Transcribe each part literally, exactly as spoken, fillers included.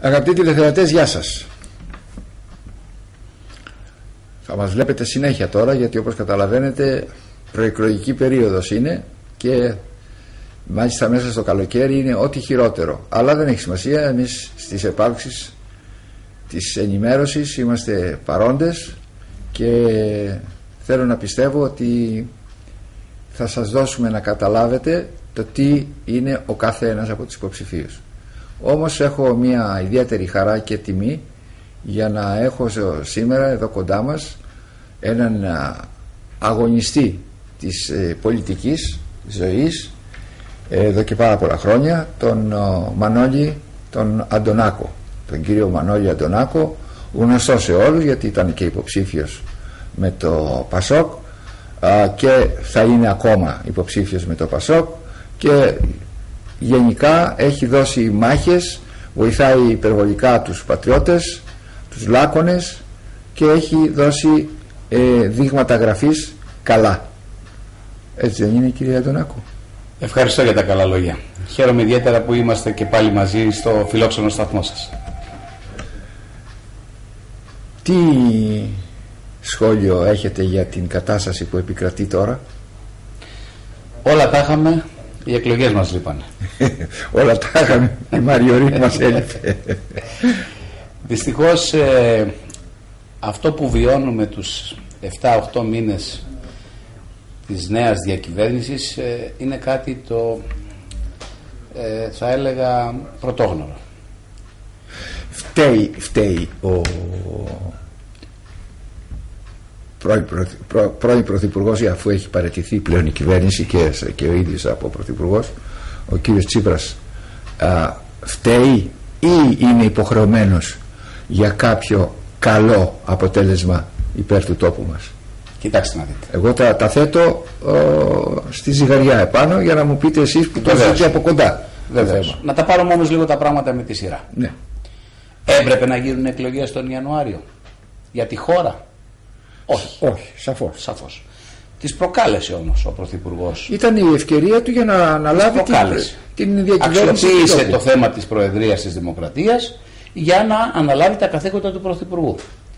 Αγαπητοί τηλεθεατές, γεια σας. Θα μας βλέπετε συνέχεια τώρα, γιατί όπως καταλαβαίνετε προεκλογική περίοδος είναι και μάλιστα μέσα στο καλοκαίρι είναι ό,τι χειρότερο. Αλλά δεν έχει σημασία, εμείς στις επάρξεις της ενημέρωσης είμαστε παρόντες και θέλω να πιστεύω ότι θα σας δώσουμε να καταλάβετε το τι είναι ο κάθε ένας από τους υποψηφίους. Όμως έχω μια ιδιαίτερη χαρά και τιμή για να έχω σήμερα εδώ κοντά μας έναν αγωνιστή της πολιτικής ζωής εδώ και πάρα πολλά χρόνια, τον Μανώλη τον Αντωνάκο, τον κύριο Μανώλη Αντωνάκο, γνωστό σε όλους γιατί ήταν και υποψήφιος με το Πασόκ και θα είναι ακόμα υποψήφιος με το Πασόκ και γενικά έχει δώσει μάχες, βοηθάει υπερβολικά τους πατριώτες, τους λάκωνες και έχει δώσει ε, δείγματα γραφής καλά. Έτσι δεν είναι, κύριε Αντωνάκο? Ευχαριστώ για τα καλά λόγια. Χαίρομαι ιδιαίτερα που είμαστε και πάλι μαζί στο φιλόξενο σταθμό σας. Τι σχόλιο έχετε για την κατάσταση που επικρατεί τώρα? Όλα τα είχαμε, οι εκλογές μας λείπανε. Όλα τα είχαμε, η Μαριωρή μας έλειπε. Δυστυχώς ε, αυτό που βιώνουμε τους εφτά οχτώ μήνες της νέας διακυβέρνησης ε, είναι κάτι το ε, θα έλεγα πρωτόγνωρο. Φταίει, φταίει ο πρώην, πρω, πρώην Πρωθυπουργός, αφού έχει παραιτηθεί πλέον η κυβέρνηση και, και ο ίδιος από Πρωθυπουργός, ο κύριος Τσίπρας, α, φταίει ή είναι υποχρεωμένος για κάποιο καλό αποτέλεσμα υπέρ του τόπου μας? Κοιτάξτε να δείτε. Εγώ τα, τα θέτω ο, στη ζυγαριά επάνω για να μου πείτε εσείς που το δείτε από κοντά. Βεβαίως. Να τα πάρουμε όμως λίγο τα πράγματα με τη σειρά. Ναι. Έπρεπε να γίνουν εκλογές τον Ιανουάριο για τη χώρα? Όχι. Όχι, σαφώς. Σαφώς. Τις προκάλεσε όμως ο Πρωθυπουργός. Ήταν η ευκαιρία του για να αναλάβει την, την διακυβέρνηση. Αξιοποίησε το θέμα της Προεδρίας της Δημοκρατίας για να αναλάβει τα καθήκοντα του Πρωθυπουργού.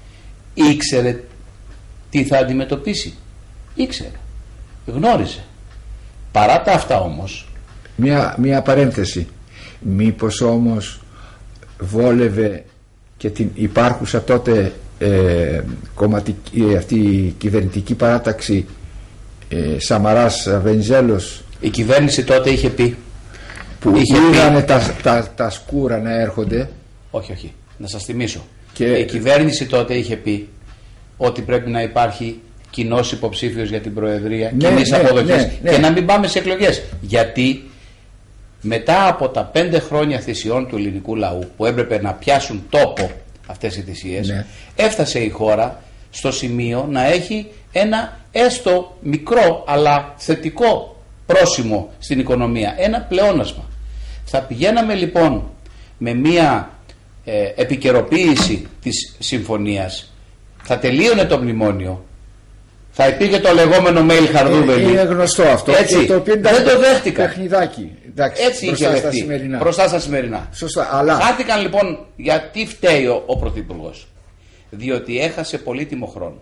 Ήξερε τι θα αντιμετωπίσει. Ήξερε. Γνώριζε. Παρά τα αυτά όμως. Μια, μια παρένθεση. Μήπως όμως βόλευε και την υπάρχουσα τότε ε, κομματική, αυτή η κυβερνητική παράταξη ε, Σαμαράς Βενιζέλος? Η κυβέρνηση τότε είχε πει, που είδανε τα, τα, τα σκούρα να έρχονται. Όχι, όχι. Να σας θυμίσω. Και η κυβέρνηση τότε είχε πει ότι πρέπει να υπάρχει κοινός υποψήφιος για την Προεδρία, ναι, κοινής ναι, αποδοχής, ναι, ναι. και να μην πάμε σε εκλογές. Γιατί μετά από τα πέντε χρόνια θυσιών του ελληνικού λαού που έπρεπε να πιάσουν τόπο αυτές οι θυσίες, ναι, έφτασε η χώρα στο σημείο να έχει ένα έστω μικρό αλλά θετικό πρόσημο στην οικονομία, ένα πλεόνασμα. Θα πηγαίναμε λοιπόν με μία ε, επικαιροποίηση της συμφωνίας, θα τελείωνε το μνημόνιο, θα υπήρχε το λεγόμενο mail Χαρδούβελη. Είναι γνωστό αυτό. Έτσι, και το οποίο δεν το δέχτηκα. Παιχνιδάκι. Εντάξει, έτσι είχε δεχτεί. Μπροστά στα σημερινά. Σωστά, αλλά... Χάθηκαν λοιπόν. Γιατί φταίει ο, ο Πρωθυπουργός? Διότι έχασε πολύτιμο χρόνο.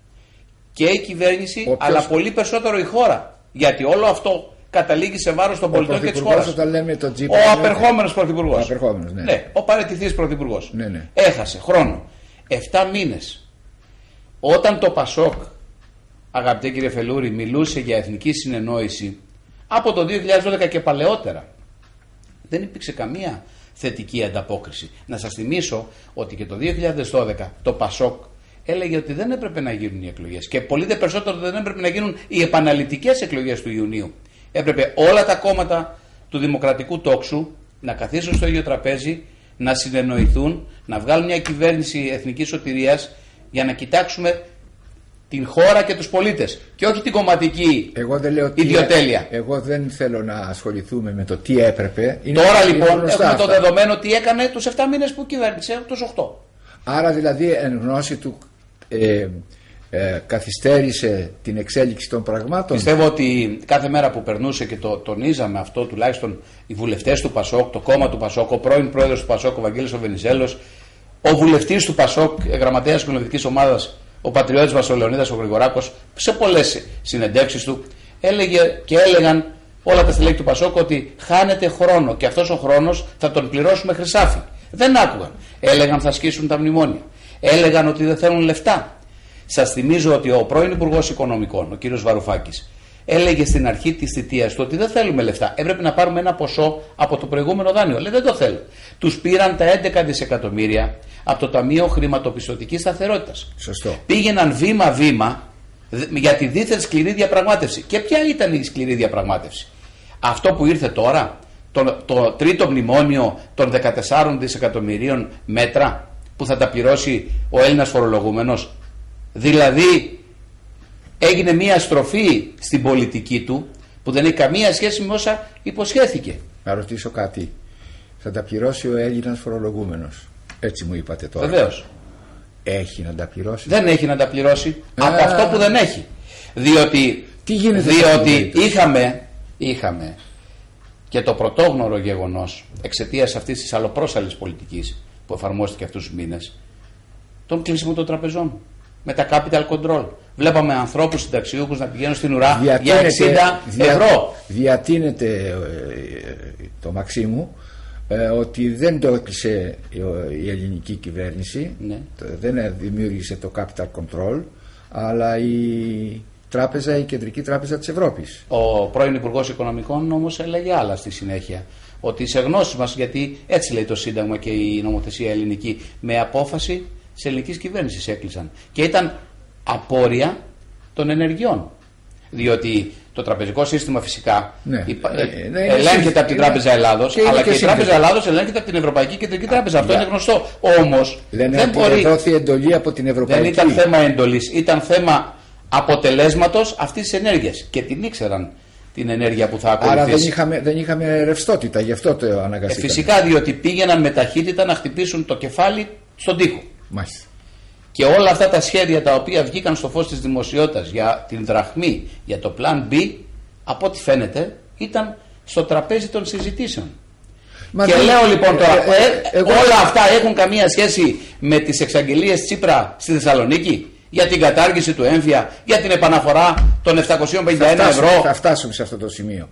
Και η κυβέρνηση, Όποιος... αλλά πολύ περισσότερο η χώρα. Γιατί όλο αυτό καταλήγει σε βάρος των πολιτών και της χώρας. Ο απερχόμενος Πρωθυπουργός. Ο απερχόμενος, ναι. Ναι, ο παραιτηθής Πρωθυπουργός. Ναι, ναι. Έχασε χρόνο. Εφτά μήνες. Όταν το Πασόκ, αγαπητέ κύριε Φελούρη, μιλούσε για εθνική συνεννόηση από το δύο χιλιάδες δώδεκα και παλαιότερα, δεν υπήρξε καμία θετική ανταπόκριση. Να σας θυμίσω ότι και το δύο χιλιάδες δώδεκα το Πασόκ έλεγε ότι δεν έπρεπε να γίνουν οι εκλογές και πολύ δε περισσότερο δεν έπρεπε να γίνουν οι επαναληπτικές εκλογές του Ιουνίου. Έπρεπε όλα τα κόμματα του δημοκρατικού τόξου να καθίσουν στο ίδιο τραπέζι, να συνεννοηθούν, να βγάλουν μια κυβέρνηση εθνικής σωτηρίας για να κοιτάξουμε την χώρα και τους πολίτες και όχι την κομματική εγώ δεν λέω ιδιοτέλεια. Τι, εγώ δεν θέλω να ασχοληθούμε με το τι έπρεπε. Είναι Τώρα λοιπόν έχουμε αυτά. το δεδομένο τι έκανε τους εφτά μήνες που κυβέρνησε, τους οκτώ. Άρα δηλαδή εν γνώση του ε, ε, καθυστέρησε την εξέλιξη των πραγμάτων. Πιστεύω ότι κάθε μέρα που περνούσε, και το τονίζαμε αυτό τουλάχιστον οι βουλευτές του Πασόκ, το κόμμα του Πασόκ, ο πρώην πρόεδρος του Πασόκ, ο Βαγγέλης ο Βενιζέλος, ο βουλευτής του Πασόκ, γραμματέας κοινοβουλευτικής ομάδας, ο πατριώτης μας ο Λεωνίδας ο Γρηγοράκος, σε πολλές συνεντεύξεις του έλεγε και έλεγαν όλα τα στελέχη του Πασόκ ότι χάνεται χρόνο και αυτός ο χρόνος θα τον πληρώσουμε χρυσάφι. Δεν άκουγαν. Έλεγαν θα σκίσουν τα μνημόνια. Έλεγαν ότι δεν θέλουν λεφτά. Σας θυμίζω ότι ο πρώην Υπουργός Οικονομικών, ο κύριος Βαρουφάκης, έλεγε στην αρχή της θητείας του ότι δεν θέλουμε λεφτά. Έπρεπε να πάρουμε ένα ποσό από το προηγούμενο δάνειο. Λέει δεν το θέλω. Τους πήραν τα έντεκα δισεκατομμύρια από το Ταμείο Χρηματοπιστωτικής Σταθερότητας. Σωστό. Πήγαιναν βήμα-βήμα για τη δίθεν σκληρή διαπραγμάτευση. Και ποια ήταν η σκληρή διαπραγμάτευση? Αυτό που ήρθε τώρα, το, το τρίτο μνημόνιο των δεκατεσσάρων δισεκατομμυρίων μέτρα που θα τα πληρώσει ο Έλληνας φορολογούμενος. Δηλαδή έγινε μια στροφή στην πολιτική του που δεν έχει καμία σχέση με όσα υποσχέθηκε. Να ρωτήσω κάτι. Θα τα πληρώσει ο Έλληνας φορολογούμενος. Έτσι μου είπατε τώρα. Βεβαίως. Έχει να τα πληρώσει? Δεν έχει να τα πληρώσει. Α, από αυτό που δεν έχει. Διότι, τι γίνεται, διότι είχαμε, είχαμε και το πρωτόγνωρο γεγονός εξαιτίας αυτής της αλλοπρόσαλλης πολιτικής που εφαρμόστηκε αυτούς τους μήνες, τον κλείσιμο των τραπεζών με τα capital control. Βλέπαμε ανθρώπους συνταξιούχους να πηγαίνουν στην ουρά για εξήντα ευρώ. Διατείνεται ε, το Μαξίμου ε, ότι δεν το έκλεισε η ελληνική κυβέρνηση, ναι. δεν δημιούργησε το capital control, αλλά η τράπεζα, η Κεντρική Τράπεζα της Ευρώπης. Ο πρώην Υπουργός Οικονομικών όμως έλεγε άλλα στη συνέχεια. Ότι σε γνώσεις μας, γιατί έτσι λέει το Σύνταγμα και η νομοθεσία ελληνική, με απόφαση της ελληνικής κυβέρνησης έκλεισαν. Και ήταν απόρρια των ενεργειών. Διότι το τραπεζικό σύστημα φυσικά ναι, υπα... ναι, ναι, ελέγχεται είναι, από την Τράπεζα Ελλάδος, και αλλά και, και η Τράπεζα σύνδεση. Ελλάδος ελέγχεται από την Ευρωπαϊκή Κεντρική Τράπεζα. Αυτό yeah. είναι γνωστό. Όμως λένε δεν ότι μπορεί... δόθη εντολή από την Ευρωπαϊκή. Δεν ήταν θέμα εντολής, ήταν θέμα αποτελέσματος αυτής της ενέργειας. Και την ήξεραν την ενέργεια που θα ακολουθήσει. Άρα δεν είχαμε, δεν είχαμε ρευστότητα, γι' αυτό το αναγκαστήκαμε. Ε, φυσικά, διότι πήγαιναν με ταχύτητα να χτυπήσουν το κεφάλι στον τοίχο. Μάλιστα. Και όλα αυτά τα σχέδια τα οποία βγήκαν στο φως της δημοσιότητας για την δραχμή, για το Plan B, από ό,τι φαίνεται ήταν στο τραπέζι των συζητήσεων. Μα και δεν... λέω λοιπόν τώρα, ε, ε, ε, εγώ... όλα αυτά έχουν καμία σχέση με τις εξαγγελίες Τσίπρα στη Θεσσαλονίκη για την κατάργηση του έμφυα, για την επαναφορά των επτακόσια πενήντα ένα θα φτάσουμε, ευρώ. Θα φτάσουμε σε αυτό το σημείο.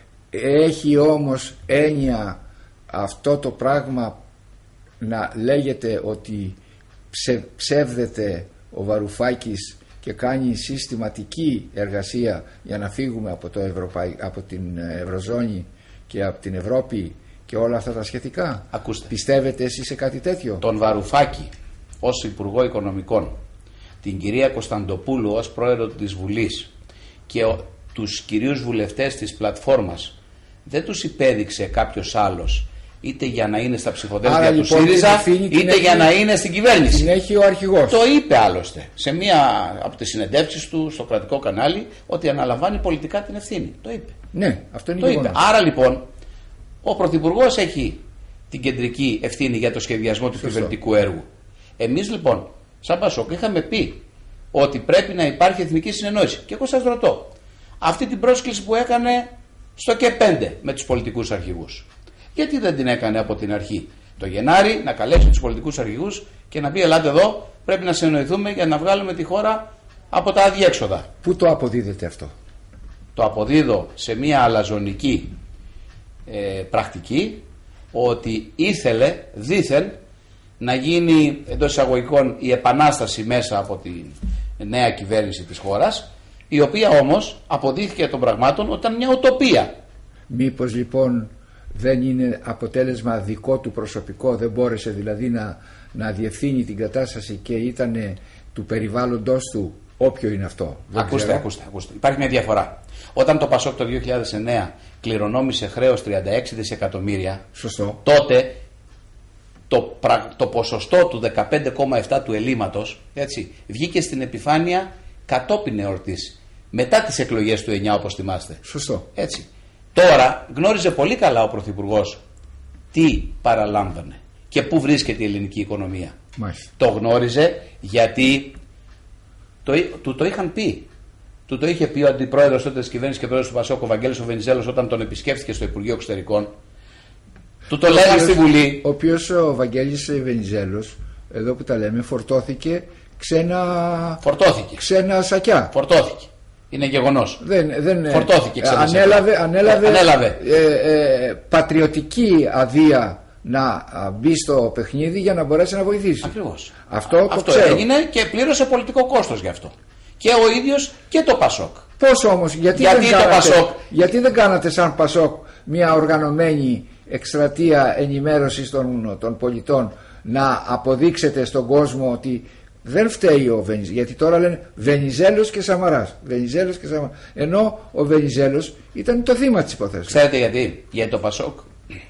Έχει όμως έννοια αυτό το πράγμα να λέγεται ότι ψε, ψεύδεται ο Βαρουφάκης και κάνει συστηματική εργασία για να φύγουμε από, το Ευρωπαϊ... από την Ευρωζώνη και από την Ευρώπη και όλα αυτά τα σχετικά? Ακούστε. Πιστεύετε εσείς σε κάτι τέτοιο? Τον Βαρουφάκη ως Υπουργό Οικονομικών, την κυρία Κωνσταντοπούλου ως Πρόεδρο της Βουλής και ο, τους κυρίους βουλευτές της πλατφόρμας δεν τους υπέδειξε κάποιος άλλος, είτε για να είναι στα ψηφοδέλτια του λοιπόν, ΣΥΡΙΖΑ, είτε έχει, για να είναι στην κυβέρνηση. Την έχει ο αρχηγός. Το είπε άλλωστε σε μία από τις συνεντεύξεις του στο κρατικό κανάλι, ότι αναλαμβάνει πολιτικά την ευθύνη. Το είπε. Ναι, αυτό είναι το γεγονός. είπε. Άρα λοιπόν ο Πρωθυπουργός έχει την κεντρική ευθύνη για το σχεδιασμό του κυβερνητικού έργου. Εμείς λοιπόν, σαν Πασόκ, είχαμε πει ότι πρέπει να υπάρχει εθνική συνεννόηση. Και εγώ σας ρωτώ, αυτή την πρόσκληση που έκανε στο και πέντε με τους πολιτικούς αρχηγούς, γιατί δεν την έκανε από την αρχή? Το Γενάρη να καλέσει τους πολιτικούς αρχηγούς και να πει ελάτε εδώ, πρέπει να συνεννοηθούμε για να βγάλουμε τη χώρα από τα αδιέξοδα. Πού το αποδίδεται αυτό? Το αποδίδω σε μια αλαζονική ε, πρακτική, ότι ήθελε δήθεν να γίνει εντός εισαγωγικών η επανάσταση μέσα από τη νέα κυβέρνηση της χώρας, η οποία όμως αποδείχθηκε των πραγμάτων ότι ήταν μια ουτοπία. Μήπως λοιπόν δεν είναι αποτέλεσμα δικό του προσωπικό, δεν μπόρεσε δηλαδή να, να διευθύνει την κατάσταση και ήταν του περιβάλλοντος του, όποιο είναι αυτό? Ακούστε, ακούστε, ακούστε. Υπάρχει μια διαφορά. Όταν το Πασόκ το δύο χιλιάδες εννέα κληρονόμησε χρέος τριάντα έξι δισεκατομμύρια, σωστό, τότε το, το ποσοστό του δεκαπέντε κόμμα επτά του ελλείμματος, έτσι, βγήκε στην επιφάνεια κατόπιν εορτής, μετά τις εκλογές του εννιά, όπως θυμάστε. Σωστό. Έτσι. Τώρα γνώριζε πολύ καλά ο Πρωθυπουργός τι παραλάμβανε και πού βρίσκεται η ελληνική οικονομία. Μάλιστα. Το γνώριζε γιατί Το, του το είχαν πει. Του το είχε πει ο αντιπρόεδρος τότε της κυβέρνησης και πρόεδρος του Πασόκ, ο Βαγγέλης ο Βενιζέλος, όταν τον επισκέφθηκε στο Υπουργείο Εξωτερικών. Του το λέγανε στη Βουλή. Ο οποίος ο Βαγγέλης Βενιζέλος, εδώ που τα λέμε, φορτώθηκε ξένα, φορτώθηκε. ξένα σακιά. Φορτώθηκε. Είναι γεγονός. Δεν, δεν, φορτώθηκε ξένα ανέλαβε, σακιά. Ανέλαβε, ε, ανέλαβε. Ε, ε, πατριωτική αδεία να μπει στο παιχνίδι για να μπορέσει να βοηθήσει. Ακριβώς. Αυτό, Α, το αυτό ξέρω. έγινε και πλήρωσε πολιτικό κόστος γι' αυτό. Και ο ίδιος και το Πασόκ. Πώς όμως, γιατί, γιατί, δεν το κάνατε, Πασόκ... γιατί δεν κάνατε σαν Πασόκ μια οργανωμένη εκστρατεία ενημέρωσης των, των πολιτών, να αποδείξετε στον κόσμο ότι δεν φταίει ο Βενιζέλος, γιατί τώρα λένε Βενιζέλος και Σαμαράς, Βενιζέλος και Σαμαράς, ενώ ο Βενιζέλος ήταν το θύμα της υποθέσεως. Ξέρετε γιατί? Γιατί το Πασόκ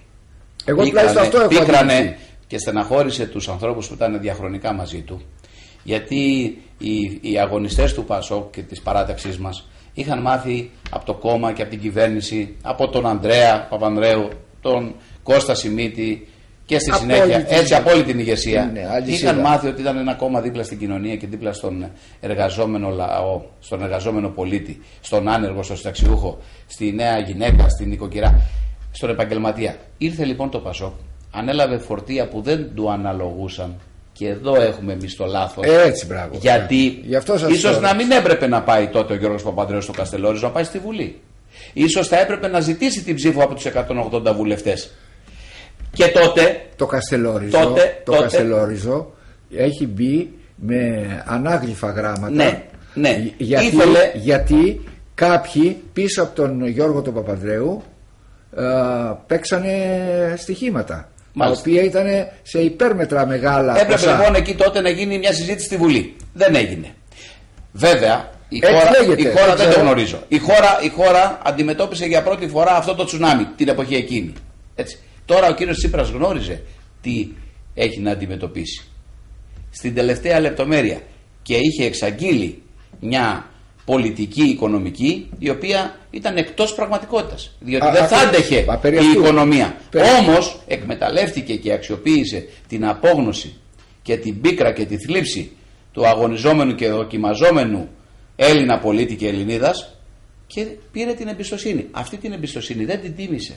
εγώ τουλάχιστον αυτό έχω πίκρανε και στεναχώρησε τους ανθρώπους που ήταν διαχρονικά μαζί του, γιατί οι, οι αγωνιστές του Πασόκ και της παράταξής μας είχαν μάθει από το κόμμα και από την κυβέρνηση, από τον Ανδρέα Παπανδρέου, τον Κώστα Σιμίτη και στη απόλυτη, συνέχεια, έτσι από όλη την ηγεσία, ναι, είχαν μάθει ότι ήταν ένα κόμμα δίπλα στην κοινωνία και δίπλα στον εργαζόμενο λαό, στον εργαζόμενο πολίτη, στον άνεργο, στον συνταξιούχο, στη νέα γυναίκα, στην νοικοκυρά, στον επαγγελματία. Ήρθε λοιπόν το Πασόκ, ανέλαβε φορτία που δεν του αναλογούσαν. Και εδώ έχουμε εμείς το λάθος. Έτσι, μπράβο. Γιατί ίσως τώρα. να μην έπρεπε να πάει τότε ο Γιώργος Παπανδρέου στο Καστελόριζο, να πάει στη Βουλή. Ίσως θα έπρεπε να ζητήσει την ψήφο από τους εκατόν ογδόντα βουλευτές. Και τότε. Το Καστελόριζο, τότε, το τότε, Καστελόριζο έχει μπει με ανάγλυφα γράμματα. Ναι, ναι. Γιατί, Ήθελε... γιατί κάποιοι πίσω από τον Γιώργο τον Παπανδρέου ε, παίξανε στοιχήματα. Μάλιστα. Τα οποία ήταν σε υπέρμετρα μεγάλα. Έπρεπε ποσά. λοιπόν εκεί τότε να γίνει μια συζήτηση στη Βουλή. Δεν έγινε. Βέβαια, η Έτσι χώρα, λέγεται, η χώρα δεν δεν το ξέρω. γνωρίζω. Η χώρα, η χώρα αντιμετώπισε για πρώτη φορά αυτό το τσουνάμι την εποχή εκείνη. Έτσι. Τώρα ο κύριος Τσίπρας γνώριζε τι έχει να αντιμετωπίσει. Στην τελευταία λεπτομέρεια και είχε εξαγγείλει μια πολιτική οικονομική η οποία ήταν εκτός πραγματικότητας, διότι Α, δεν α, θα άντεχε α, περί η αυτού. οικονομία. Περί... Όμως εκμεταλλεύτηκε και αξιοποίησε την απόγνωση και την πίκρα και τη θλίψη του αγωνιζόμενου και δοκιμαζόμενου Έλληνα πολίτη και Ελληνίδας και πήρε την εμπιστοσύνη. Αυτή την εμπιστοσύνη δεν την τίμησε,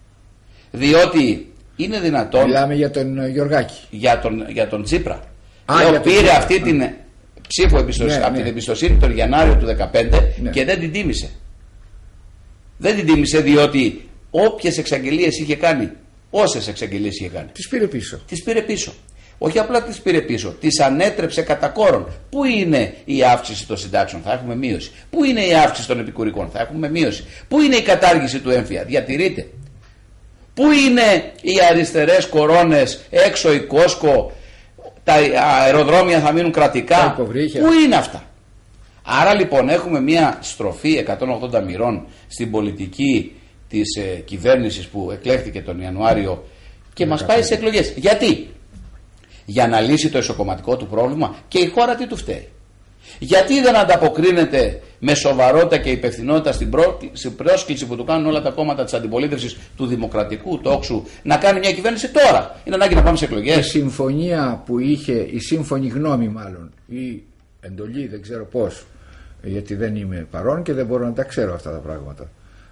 διότι είναι δυνατόν. Μιλάμε για τον Γιωργάκη. Για τον, για τον Τσίπρα. Α, Λέω, για τον πήρε Τσίπρα. αυτή Α. την ψήφο εμπιστοσύνη, Ναι, από ναι. την εμπιστοσύνη τον Ιανουάριο του δύο χιλιάδες δεκαπέντε Ναι. και δεν την τίμησε. Δεν την τίμησε διότι όποιες εξαγγελίες είχε κάνει, όσες εξαγγελίες είχε κάνει, Τις πήρε πίσω. τις πήρε πίσω. Όχι απλά τις πήρε πίσω, τις ανέτρεψε κατά κόρον. Πού είναι η αύξηση των συντάξεων? Θα έχουμε μείωση. Πού είναι η αύξηση των επικουρικών? Θα έχουμε μείωση. Πού είναι η κατάργηση του έμφυα? Διατηρείται. Πού είναι οι αριστερές κορώνες, έξω η Κόσκο, τα αεροδρόμια θα μείνουν κρατικά? Τα υποβρύχια. Πού είναι αυτά? Άρα λοιπόν έχουμε μια στροφή εκατόν ογδόντα μοιρών στην πολιτική της ε, κυβέρνησης που εκλέχθηκε τον Ιανουάριο και μας πάει σε εκλογές. Γιατί? Για να λύσει το εσωκομματικό του πρόβλημα. Και η χώρα τι του φταίει? Γιατί δεν ανταποκρίνεται με σοβαρότητα και υπευθυνότητα στην, προ... στην πρόσκληση που του κάνουν όλα τα κόμματα της αντιπολίτευσης του Δημοκρατικού τόξου να κάνει μια κυβέρνηση τώρα? Είναι ανάγκη να πάμε σε εκλογές. Η συμφωνία που είχε, η σύμφωνη γνώμη μάλλον, η εντολή, δεν ξέρω πώς, γιατί δεν είμαι παρόν και δεν μπορώ να τα ξέρω αυτά τα πράγματα.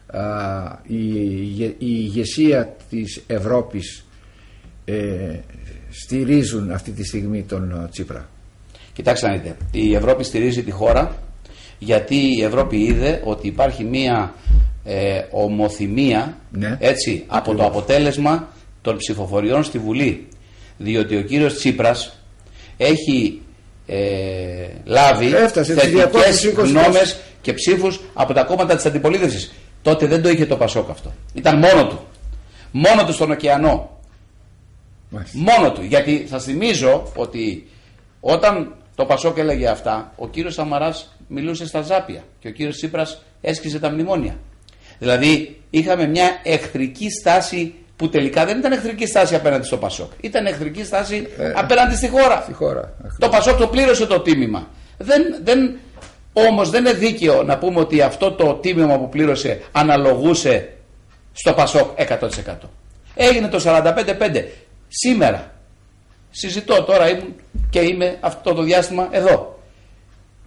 Α, η, η ηγεσία της Ευρώπης ε, στηρίζουν αυτή τη στιγμή τον Τσίπρα. Κοιτάξτε να δείτε, η Ευρώπη στηρίζει τη χώρα γιατί η Ευρώπη είδε ότι υπάρχει μία ε, ομοθυμία, Ναι. έτσι, από το αποτέλεσμα των ψηφοφοριών στη Βουλή. Διότι ο κύριος Τσίπρας έχει ε, λάβει Έφτασε τις θετικές διακόσιες είκοσι γνώμες και ψήφους από τα κόμματα της αντιπολίτευσης. Τότε δεν το είχε το Πασόκ αυτό. Ήταν μόνο του. Μόνο του στον ωκεανό. Μάλιστα. Μόνο του. Γιατί θα θυμίζω ότι όταν το Πασόκ έλεγε αυτά, ο κύριος Σαμαράς μιλούσε στα ζάπια και ο κύριος Τσίπρας έσκυζε τα μνημόνια. Δηλαδή είχαμε μια εχθρική στάση που τελικά δεν ήταν εχθρική στάση απέναντι στο Πασόκ. Ήταν εχθρική στάση ε, απέναντι στη χώρα. Στη χώρα. Το Πασόκ το πλήρωσε το τίμημα. Δεν, δεν, όμως δεν είναι δίκαιο να πούμε ότι αυτό το τίμημα που πλήρωσε αναλογούσε στο Πασόκ εκατό τοις εκατό. Έγινε το σαράντα πέντε πέντε. Σήμερα συζητώ τώρα ήμουν και είμαι αυτό το διάστημα εδώ.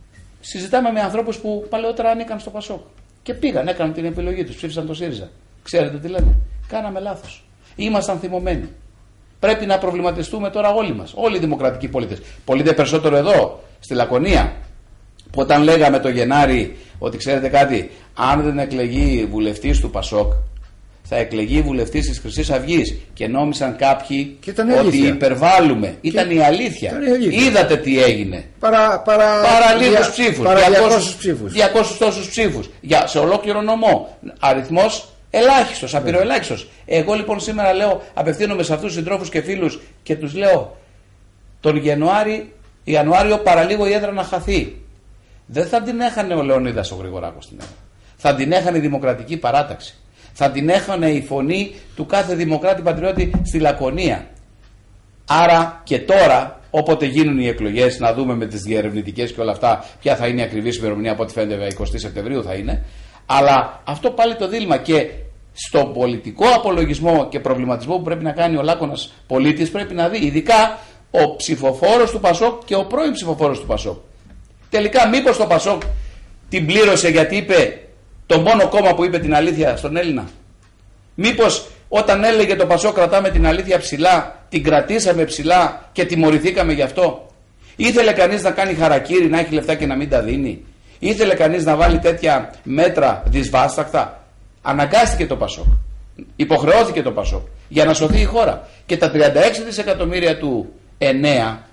συζητάμε με ανθρώπους που παλαιότερα ανήκαν στο Πασόκ. Και πήγαν, έκαναν την επιλογή τους, ψήφισαν το ΣΥΡΙΖΑ. Ξέρετε τι λένε? Κάναμε λάθος. Ήμασταν θυμωμένοι. Πρέπει να προβληματιστούμε τώρα όλοι μας, όλοι οι δημοκρατικοί πολίτες. Πολίτε περισσότερο εδώ, στη Λακωνία, που όταν λέγαμε το Γενάρη ότι ξέρετε κάτι, αν δεν εκλεγεί βουλευτής του Πασόκ, θα εκλεγεί βουλευτής της Χρυσής Αυγής. Και νόμισαν κάποιοι ότι υπερβάλλουμε. Και... Ήταν η αλήθεια. αλήθεια. Είδατε τι έγινε. Παρά, παρά... παρά λίγους ψήφους. Παρά διακόσιους ψήφους. διακόσιους τόσους ψήφους. Για, σε ολόκληρο νομό. Αριθμός ελάχιστος, απειροελάχιστος. Εγώ λοιπόν σήμερα λέω, απευθύνομαι σε αυτούς τους συντρόφους και φίλους και τους λέω, τον Ιανουάρη, Ιανουάριο παραλίγο η έδρα να χαθεί. Δεν θα την έχανε ο Λεωνίδας ο Γρηγοράκος στην έδρα. Θα την έχανε η Δημοκρατική Παράταξη. Θα την έχανε η φωνή του κάθε Δημοκράτη Πατριώτη στη Λακωνία. Άρα και τώρα, όποτε γίνουν οι εκλογές, να δούμε με τις διερευνητικές και όλα αυτά ποια θα είναι η ακριβής ημερομηνία, από ό,τι φαίνεται εικοστή Σεπτεμβρίου θα είναι. Αλλά αυτό πάλι το δίλημα, και στον πολιτικό απολογισμό και προβληματισμό που πρέπει να κάνει ο Λάκωνας πολίτης, πρέπει να δει ειδικά ο ψηφοφόρος του Πασόκ και ο πρώην ψηφοφόρος του Πασόκ. Τελικά μήπως το Πασόκ την πλήρωσε γιατί είπε το μόνο κόμμα που είπε την αλήθεια στον Έλληνα? Μήπως όταν έλεγε το Πασόκ κρατάμε την αλήθεια ψηλά, την κρατήσαμε ψηλά και τιμωρηθήκαμε γι' αυτό? Ήθελε κανείς να κάνει χαρακίρι, να έχει λεφτά και να μην τα δίνει? Ήθελε κανείς να βάλει τέτοια μέτρα δυσβάσταχτα? Αναγκάστηκε το Πασόκ. Υποχρεώθηκε το Πασόκ για να σωθεί η χώρα. Και τα τριάντα έξι δισεκατομμύρια του εννέα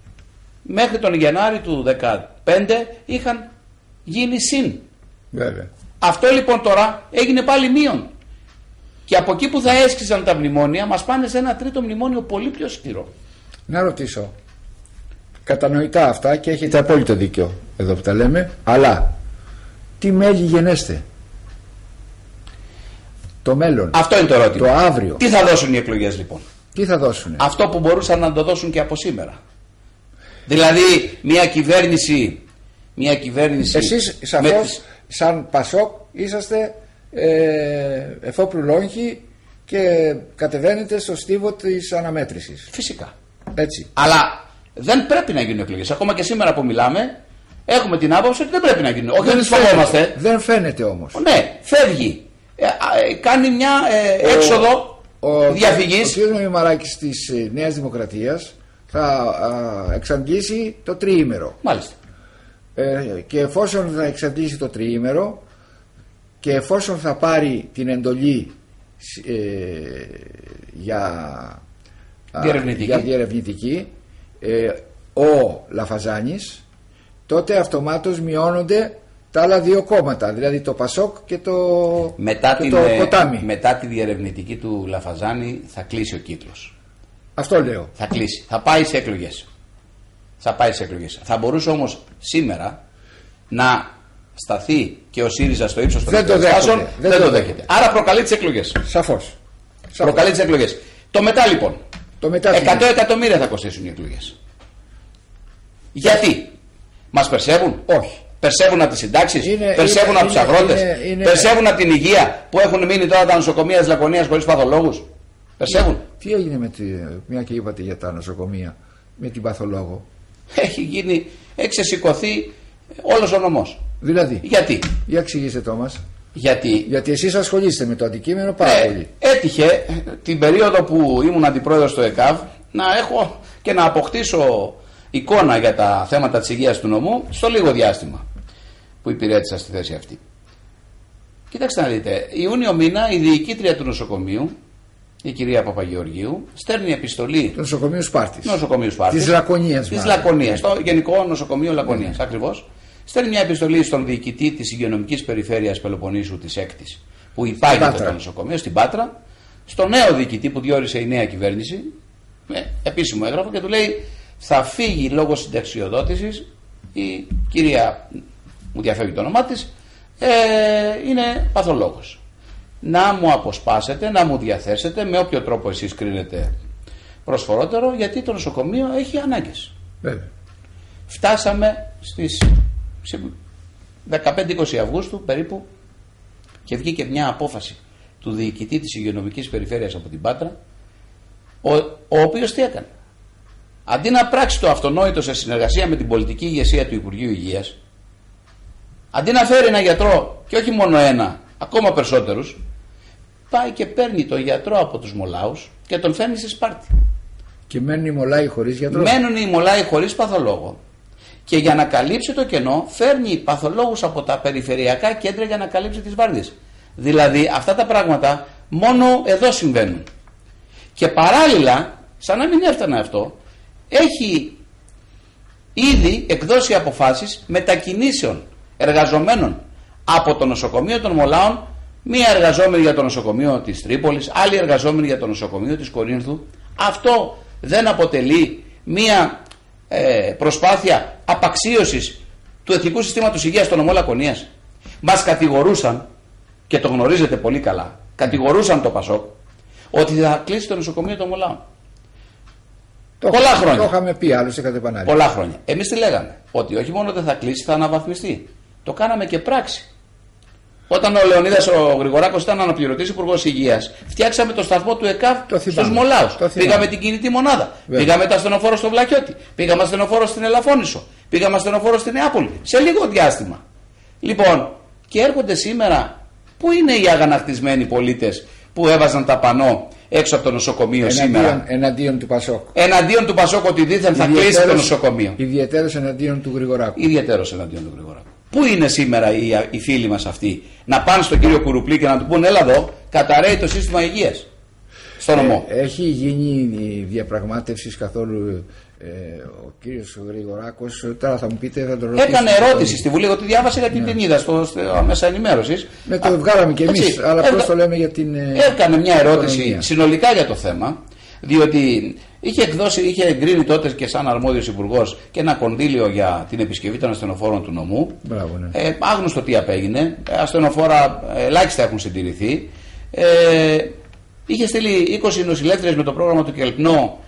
μέχρι τον Γενάρη του δεκαπέντε είχαν γίνει συν. Βέβαια. Αυτό λοιπόν τώρα έγινε πάλι μείον. Και από εκεί που θα έσκησαν τα μνημόνια μας πάνε σε ένα τρίτο μνημόνιο πολύ πιο σκληρό. Να ρωτήσω. Κατανοητά αυτά και έχετε απόλυτο δίκιο εδώ που τα λέμε, αλλά τι μέλη γενέστε? Το μέλλον. Αυτό είναι το ερώτημα. Το αύριο. Τι θα δώσουν οι εκλογές λοιπόν? Τι θα δώσουν? Αυτό που μπορούσαν να το δώσουν και από σήμερα. Δηλαδή μια κυβέρνηση, μια κυβέρνηση. Εσείς σαφώς τις... σαν Πασόκ είσαστε ε, εφόπλου λόγχη και κατεβαίνετε στο στίβο της αναμέτρησης. Φυσικά. Έτσι. Αλλά δεν πρέπει να γίνουν εκλογές. Ακόμα και σήμερα που μιλάμε έχουμε την άποψη ότι δεν πρέπει να γίνουν. Όχι, δεν τις φοβόμαστε. Δεν φαίνεται όμως. Ναι, φεύγει. Ε, ε, κάνει μια ε, έξοδο ο, διαφυγής. Ο, ο κ. Μημαράκης της ε, Νέας Δημοκρατίας θα α, εξαντλήσει το τριήμερο. Μάλιστα. Ε, και εφόσον θα εξαντλήσει το τριήμερο και εφόσον θα πάρει την εντολή ε, για διερευνητική, για διερευνητική ε, ο Λαφαζάνης, τότε αυτομάτως μειώνονται τα άλλα δύο κόμματα, δηλαδή το Πασόκ και το, μετά και την, το Ποτάμι. Μετά τη διερευνητική του Λαφαζάνη θα κλείσει ο κύκλος. Αυτό λέω. Θα κλείσει. Θα πάει σε εκλογές. Θα πάει σε εκλογές. Θα μπορούσε όμως σήμερα να σταθεί και ο ΣΥΡΙΖΑ στο ύψος των περιστάσεων. Δεν, δεν το δέχεται. Άρα προκαλεί τις εκλογές. Σαφώς. Προκαλεί τις εκλογές. Το μετά λοιπόν. Το μετά εκατό εκατομμύρια θα κοστίσουν οι εκλογές. Γιατί? Μας περσεύουν? Όχι. Περσεύουν από τις συντάξεις, είναι, περσεύουν είναι, από τους αγρότες, είναι, είναι, περσεύουν είναι... από την υγεία που έχουν μείνει τώρα τα νοσοκομεία της Λακωνίας χωρίς παθολόγους. Περσεύουν. Τι έγινε με τη, μια και είπατε για τα νοσοκομεία, με την παθολόγο? Έχει γίνει, έχει ξεσηκωθεί όλος ο νομός. Δηλαδή, γιατί? Για εξηγήστε το μας. Γιατί? Γιατί εσείς ασχολείστε με το αντικείμενο πάρα ε, πολύ. Έτυχε την περίοδο που ήμουν αντιπρόεδρος στο ΕΚΑΒ να έχω και να αποκτήσω εικόνα για τα θέματα της υγείας του νομού στο λίγο διάστημα που υπηρέτησα στη θέση αυτή. Κοιτάξτε να δείτε, Ιούνιο μήνα η διοικήτρια του νοσοκομείου, η κυρία Παπαγεωργίου, στέλνει επιστολή. Το νοσοκομείο Σπάρτης. Νοσοκομείο Σπάρτης. Της Λακωνίας. Της Λακωνίας, το Γενικό Νοσοκομείο Λακωνίας, mm. ακριβώς. Στέλνει μια επιστολή στον διοικητή της Υγειονομικής Περιφέρειας Πελοποννήσου της έκτης, που υπάγεται το νοσοκομείο, στην Πάτρα, στον νέο διοικητή που διόρισε η νέα κυβέρνηση, με επίσημο έγγραφο, και του λέει: θα φύγει λόγω συνταξιοδότησης η κυρία, μου διαφεύγει το όνομά της, ε, είναι παθολόγος. Να μου αποσπάσετε, να μου διαθέσετε με όποιο τρόπο εσείς κρίνετε προσφορότερο, γιατί το νοσοκομείο έχει ανάγκες. Βέβαια. Φτάσαμε στις δεκαπέντε είκοσι Αυγούστου περίπου και βγήκε μια απόφαση του διοικητή της Υγειονομικής Περιφέρειας από την Πάτρα, ο, ο οποίος τι έκανε? Αντί να πράξει το αυτονόητο σε συνεργασία με την πολιτική ηγεσία του Υπουργείου Υγείας, Αντί να φέρει ένα γιατρό, και όχι μόνο ένα, ακόμα περισσότερους, πάει και παίρνει τον γιατρό από τους μολάους και τον φέρνει στη Σπάρτη. Και μένουν οι μολάοι χωρίς γιατρό. Μένουν οι μολάοι χωρίς παθολόγο. Και για να καλύψει το κενό, φέρνει παθολόγους από τα περιφερειακά κέντρα για να καλύψει τις βάρδιες. Δηλαδή, αυτά τα πράγματα μόνο εδώ συμβαίνουν. Και παράλληλα, σαν να μην έφτανε αυτό, έχει ήδη εκδώσει αποφάσεις μετακινήσεων εργαζομένων από το νοσοκομείο των Μολάων, μία εργαζόμενη για το νοσοκομείο της Τρίπολης, άλλη εργαζόμενη για το νοσοκομείο της Κορίνθου. Αυτό δεν αποτελεί μία ε, προσπάθεια απαξίωσης του Εθνικού Συστήματος Υγείας στο νομό Λακωνίας? Μας κατηγορούσαν, και το γνωρίζετε πολύ καλά, κατηγορούσαν το Πασόκ ότι θα κλείσει το νοσοκομείο των Μολάων. Το Πολλά χρόνια. Το είχαμε πει άλλωστε κατά επανάληψη. Πολλά χρόνια. Εμείς τι λέγαμε? Ότι όχι μόνο δεν θα κλείσει, θα αναβαθμιστεί. Το κάναμε και πράξη. Όταν ο Λεωνίδας ο Γρηγοράκος ήταν αναπληρωτής Υπουργός Υγείας, φτιάξαμε το σταθμό του ΕΚΑΒ στους Μολάους. Πήγαμε την κινητή μονάδα. Βέβαια. Πήγαμε τα ασθενοφόρο στο Βλαχιώτη. Πήγαμε ασθενοφόρο στην Ελαφώνησο. Πήγαμε ασθενοφόρο στην Νεάπολη. Σε λίγο διάστημα. Λοιπόν, και έρχονται σήμερα, πού είναι οι αγανακτισμένοι πολίτες που έβαζαν τα πανό έξω από το νοσοκομείο εναντίον, σήμερα? Εναντίον του Πασόκ. Εναντίον του Πασόκ, ότι δίθεν θα κλείσει το νοσοκομείο. Ιδιαιτέρως εναντίον του Γρηγοράκου. Ιδιαιτέρως εναντίον του Γρηγοράκου. Πού είναι σήμερα οι, οι φίλοι μας αυτοί να πάνε στον κύριο Κουρουπλή και να του πούν έλα εδώ, καταραίει το σύστημα υγείας στο νομό? Ε, έχει γίνει η διαπραγμάτευση καθόλου? Ε, ο κύριος Γρηγοράκος, τώρα θα μου πείτε, θα τον ρωτήσω. Έκανε ερώτηση στη Βουλή, ότι διάβασε γιατί την είδα στο, στο μέσα ενημέρωσης. Με το βγάλαμε κι εμείς, έτσι, αλλά πώς το λέμε για την. Έκανε μια ερώτηση οικονομία. Συνολικά για το θέμα, διότι είχε εκδώσει, είχε εγκρίνει τότε και σαν αρμόδιος υπουργός και ένα κονδύλιο για την επισκευή των ασθενοφόρων του νομού. Μπράβο, ναι. ε, άγνωστο τι απέγινε. Ασθενοφόρα ελάχιστα έχουν συντηρηθεί. Ε, είχε στείλει είκοσι νοσηλεύτριες με το πρόγραμμα του Κελπνό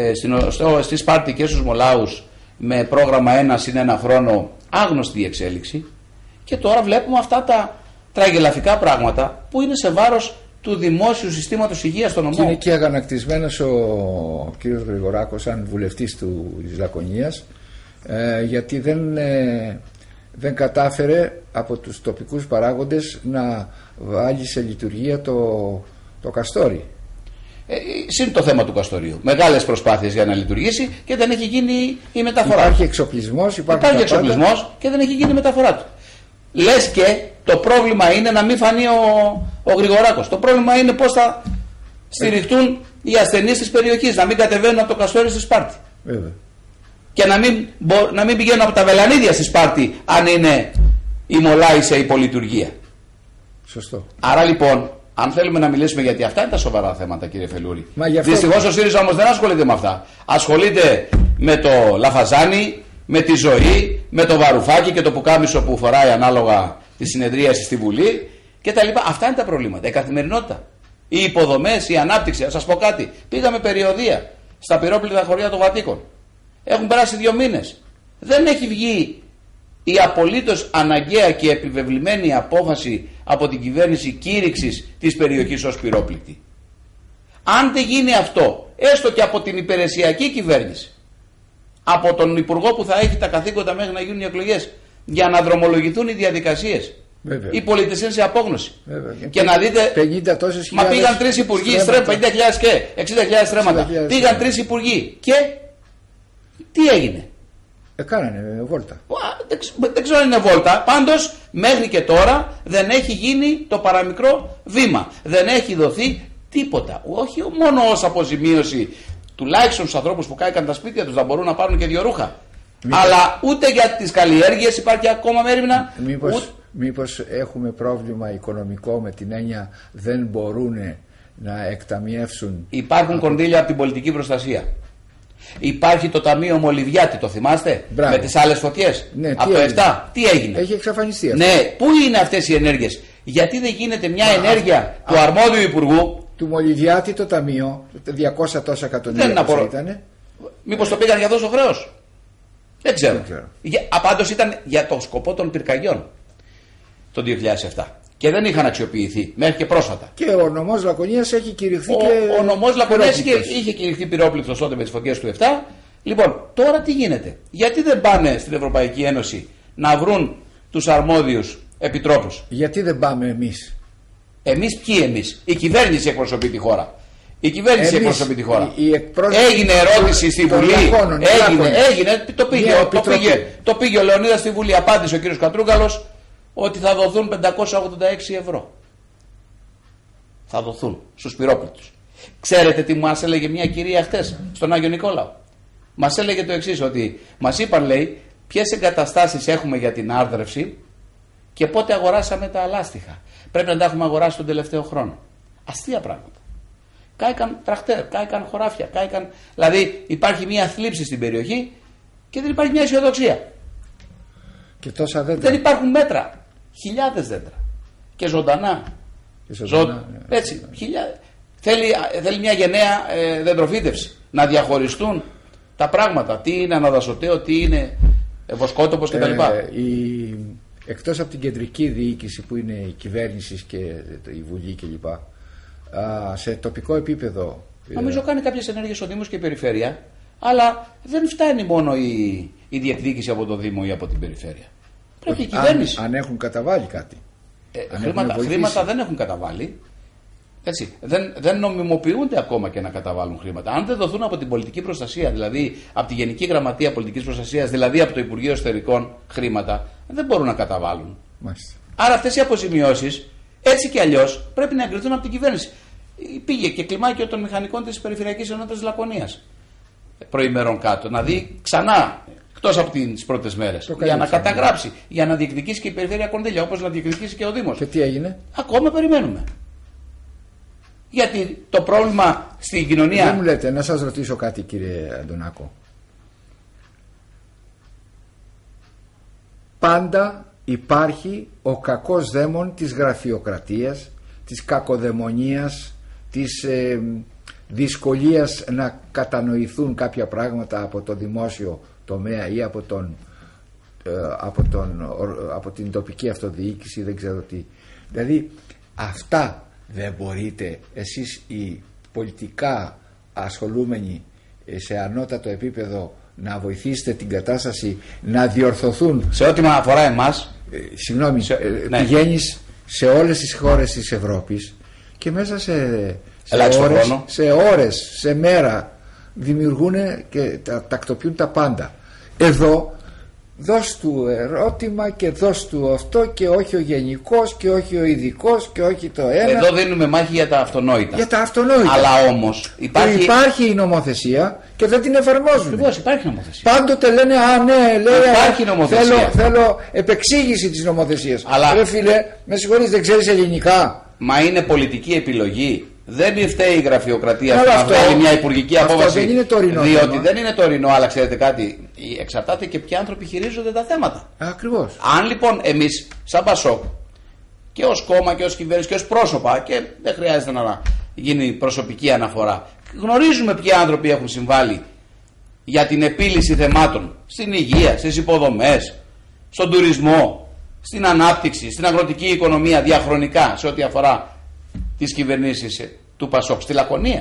στη Σπάρτη και στους Μολάους με πρόγραμμα ένα συν ένα χρόνο, άγνωστη η εξέλιξη, και τώρα βλέπουμε αυτά τα τραγελαφικά πράγματα που είναι σε βάρος του δημόσιου συστήματος υγείας στον νομό. Και είναι και αγανακτισμένος ο κύριος Γρηγοράκος σαν βουλευτής του της Λακωνίας, ε, γιατί δεν, ε, δεν κατάφερε από τους τοπικούς παράγοντες να βάλει σε λειτουργία το, το Καστόρι. Ε, συν το θέμα του Καστορίου. Μεγάλες προσπάθειες για να λειτουργήσει και δεν έχει γίνει η μεταφορά. Υπάρχει εξοπλισμός, υπάρχει εξοπλισμός και δεν έχει γίνει η μεταφορά του. Λες και το πρόβλημα είναι να μην φανεί ο, ο Γρηγοράκος. Το πρόβλημα είναι πώς θα στηριχτούν οι ασθενείς της περιοχής, να μην κατεβαίνουν από το Καστόρι στη Σπάρτη. Βέβαια. Και να μην, να μην πηγαίνουν από τα Βελανίδια στη Σπάρτη, αν είναι η Μολάη σε υπολειτουργία. Σωστό. Άρα λοιπόν, αν θέλουμε να μιλήσουμε, γιατί αυτά είναι τα σοβαρά θέματα, κύριε Φελούρη. Αυτό... Δυστυχώς ο ΣΥΡΙΖΑ όμως δεν ασχολείται με αυτά. Ασχολείται με το λαφαζάνι, με τη ζωή, με το βαρουφάκι και το πουκάμισο που φοράει ανάλογα τη συνεδρίαση στη Βουλή κτλ. Αυτά είναι τα προβλήματα. Η καθημερινότητα. Οι υποδομές, η ανάπτυξη. Θα σας πω κάτι. Πήγαμε περιοδεία στα πυρόπλητα χωριά των Βατίκων. Έχουν περάσει δύο μήνες. Δεν έχει βγει η απολύτως αναγκαία και επιβεβλημένη απόφαση από την κυβέρνηση κήρυξης της περιοχής ως πυρόπληκτη. Αν δεν γίνει αυτό, έστω και από την υπηρεσιακή κυβέρνηση, από τον υπουργό που θα έχει τα καθήκοντα μέχρι να γίνουν οι εκλογές, για να δρομολογηθούν οι διαδικασίες, βέβαια, οι πολίτες είναι σε απόγνωση. Βέβαια. Και, και να δείτε, πενήντα τόσες μα πήγαν τρεις υπουργοί, πενήντα χιλιάδες και εξήντα χιλιάδες στρέμματα. Πήγαν τρεις υπουργοί και τι έγινε? Ε, κάνανε βόλτα. Δεν, δεν ξέρω αν είναι βόλτα. Πάντως μέχρι και τώρα δεν έχει γίνει το παραμικρό βήμα. Δεν έχει δοθεί τίποτα. Όχι μόνο ως αποζημίωση, τουλάχιστον στους ανθρώπους που κάηκαν τα σπίτια τους να μπορούν να πάρουν και δύο ρούχα. Μήπως... Αλλά ούτε για τις καλλιέργειες υπάρχει ακόμα μέρημνα. Μήπως, ούτε... μήπως έχουμε πρόβλημα οικονομικό, με την έννοια δεν μπορούν να εκταμιεύσουν. Υπάρχουν από... κονδύλια από την πολιτική προστασία. Υπάρχει το Ταμείο Μολυβιάτη, το θυμάστε? Μπράβο. Με τις άλλες φωτιές. Ναι, από το επτά. Τι έγινε? Έχει εξαφανιστεί αυτό. Ναι, πού είναι αυτές οι ενέργειες? Γιατί δεν γίνεται μια α, ενέργεια α, του αρμόδιου υπουργού? Του Μολυβιάτη το ταμείο, διακόσια τόσα εκατομμύρια που ήταν. Μήπως το πήγαν για τόσο χρέος? Δεν ξέρω. Δεν ξέρω. Απάντως ήταν για το σκοπό των πυρκαγιών το δύο χιλιάδες επτά. Και δεν είχαν αξιοποιηθεί μέχρι και πρόσφατα. Και ο νομός Λακωνίας έχει κηρυχθεί. Ο, και ο νομός Λακωνίας είχε, είχε κηρυχθεί πυρόπληκτος τότε με τις φωτιές του επτά. Λοιπόν, τώρα τι γίνεται? Γιατί δεν πάνε στην Ευρωπαϊκή Ένωση να βρουν τους αρμόδιους επιτρόπους. Γιατί δεν πάμε εμείς? Εμείς ποιοι εμείς? Η κυβέρνηση εκπροσωπεί τη χώρα. Η κυβέρνηση εμείς, εκπροσωπεί τη χώρα. Η, η εκπρόσωπη... Έγινε ερώτηση στη Βουλή. Λακώνων, έγινε, έγινε, το πήγε, το, πήγε, το πήγε ο Λεωνίδας στη Βουλή. Απάντησε ο κύριος Κατρούγκαλος ότι θα δοθούν πεντακόσια ογδόντα έξι ευρώ. Θα δοθούν στους πυρόπληκτους. Ξέρετε τι μας έλεγε μια κυρία χτες στον Άγιο Νικόλαο? Μας έλεγε το εξής, ότι μας είπαν, λέει, ποιες εγκαταστάσεις έχουμε για την άρδρευση και πότε αγοράσαμε τα αλάστιχα. Πρέπει να τα έχουμε αγοράσει τον τελευταίο χρόνο. Αστεία πράγματα. Κάηκαν τραχτέρ, κάηκαν χωράφια, κάηκαν... Δηλαδή υπάρχει μια θλίψη στην περιοχή και δεν υπάρχει μια αισιοδοξία. Και τόσα δέντρα. Δεν υπάρχουν μέτρα. Χιλιάδες δέντρα. Και ζωντανά. Και ζωντανά Ζω... ναι. Έτσι, χιλιάδες. Θέλει, θέλει μια γενναία ε, δεντροφύτευση. Να διαχωριστούν τα πράγματα. Τι είναι αναδασωτέο, τι είναι βοσκότοπος κτλ. Ε, η... Εκτός από την κεντρική διοίκηση που είναι η κυβέρνηση και η Βουλή κλπ. Σε τοπικό επίπεδο. Νομίζω κάνει κάποιες ενέργειες ο Δήμος και η Περιφέρεια, αλλά δεν φτάνει μόνο η, η διεκδίκηση από το Δήμο ή από την Περιφέρεια. Πρέπει η κυβέρνηση. Αν, αν έχουν καταβάλει κάτι. Ε, χρήματα, χρήματα δεν έχουν καταβάλει. Έτσι, δεν, δεν νομιμοποιούνται ακόμα και να καταβάλουν χρήματα. Αν δεν δοθούν από την πολιτική προστασία, δηλαδή από τη Γενική Γραμματεία Πολιτικής Προστασίας, δηλαδή από το Υπουργείο Εσωτερικών χρήματα, δεν μπορούν να καταβάλουν. Μάλιστα. Άρα αυτές οι αποζημιώσεις, έτσι και αλλιώς, πρέπει να εγκριθούν από την κυβέρνηση. Πήγε και κλιμάκιο των μηχανικών της Περιφερειακής Ενότητας Λακωνίας προημερών κάτω, να δει ξανά, εκτός από τις πρώτες μέρες, για να ξανά. καταγράψει, για να διεκδικήσει και η Περιφέρεια κονδύλια, όπως να διεκδικήσει και ο Δήμος. Και τι έγινε? Ακόμα περιμένουμε. Γιατί το πρόβλημα στην κοινωνία... Δεν μου λέτε, να σας ρωτήσω κάτι, κύριε Αντωνάκο. Πάντα υπάρχει ο κακός δαίμον της γραφειοκρατίας, της κακοδαιμονίας, της ε, δυσκολίας να κατανοηθούν κάποια πράγματα από το δημόσιο τομέα ή από, τον, ε, από, τον, από την τοπική αυτοδιοίκηση, δεν ξέρω τι. Δηλαδή αυτά δεν μπορείτε εσείς οι πολιτικά ασχολούμενοι σε ανώτατο επίπεδο να βοηθήσετε την κατάσταση να διορθωθούν? Σε ό,τι με αφορά εμάς, ε, συγγνώμη, σε, ε, ναι. πηγαίνεις σε όλες τις χώρες της Ευρώπης και μέσα σε, σε, ώρες, σε ώρες, σε μέρα δημιουργούν και τα, τακτοποιούν τα πάντα. Εδώ δώσ' του ερώτημα και δώσ' του αυτό και όχι ο γενικός και όχι ο ειδικός και όχι το ένα. Εδώ δίνουμε μάχη για τα αυτονόητα. Για τα αυτονόητα. Αλλά όμως υπάρχει... υπάρχει η νομοθεσία και δεν την εφαρμόζουν. Ακριβώς, υπάρχει νομοθεσία. Πάντοτε λένε, α ναι, λέει, υπάρχει νομοθεσία. Θέλω, θέλω επεξήγηση της νομοθεσίας. Αλλά... Ρε φίλε, με συγχωρείς, δεν ξέρεις ελληνικά. Μα είναι πολιτική επιλογή. Δεν φταίει η γραφειοκρατία Αλλά να αυτό, βγάλει μια υπουργική αυτό απόφαση. Δεν είναι τωρινό. Διότι θέμα. δεν είναι τωρινό, αλλά ξέρετε κάτι, εξαρτάται και ποιοι άνθρωποι χειρίζονται τα θέματα. Ακριβώς. Αν λοιπόν εμείς, σαν Πασόκ, και ως κόμμα και ως κυβέρνηση και ως πρόσωπα, και δεν χρειάζεται να γίνει προσωπική αναφορά, γνωρίζουμε ποιοι άνθρωποι έχουν συμβάλει για την επίλυση θεμάτων στην υγεία, στις υποδομές, στον τουρισμό, στην ανάπτυξη, στην αγροτική οικονομία διαχρονικά σε ό,τι αφορά τις κυβερνήσεις του Πασόκ. Στη Λακωνία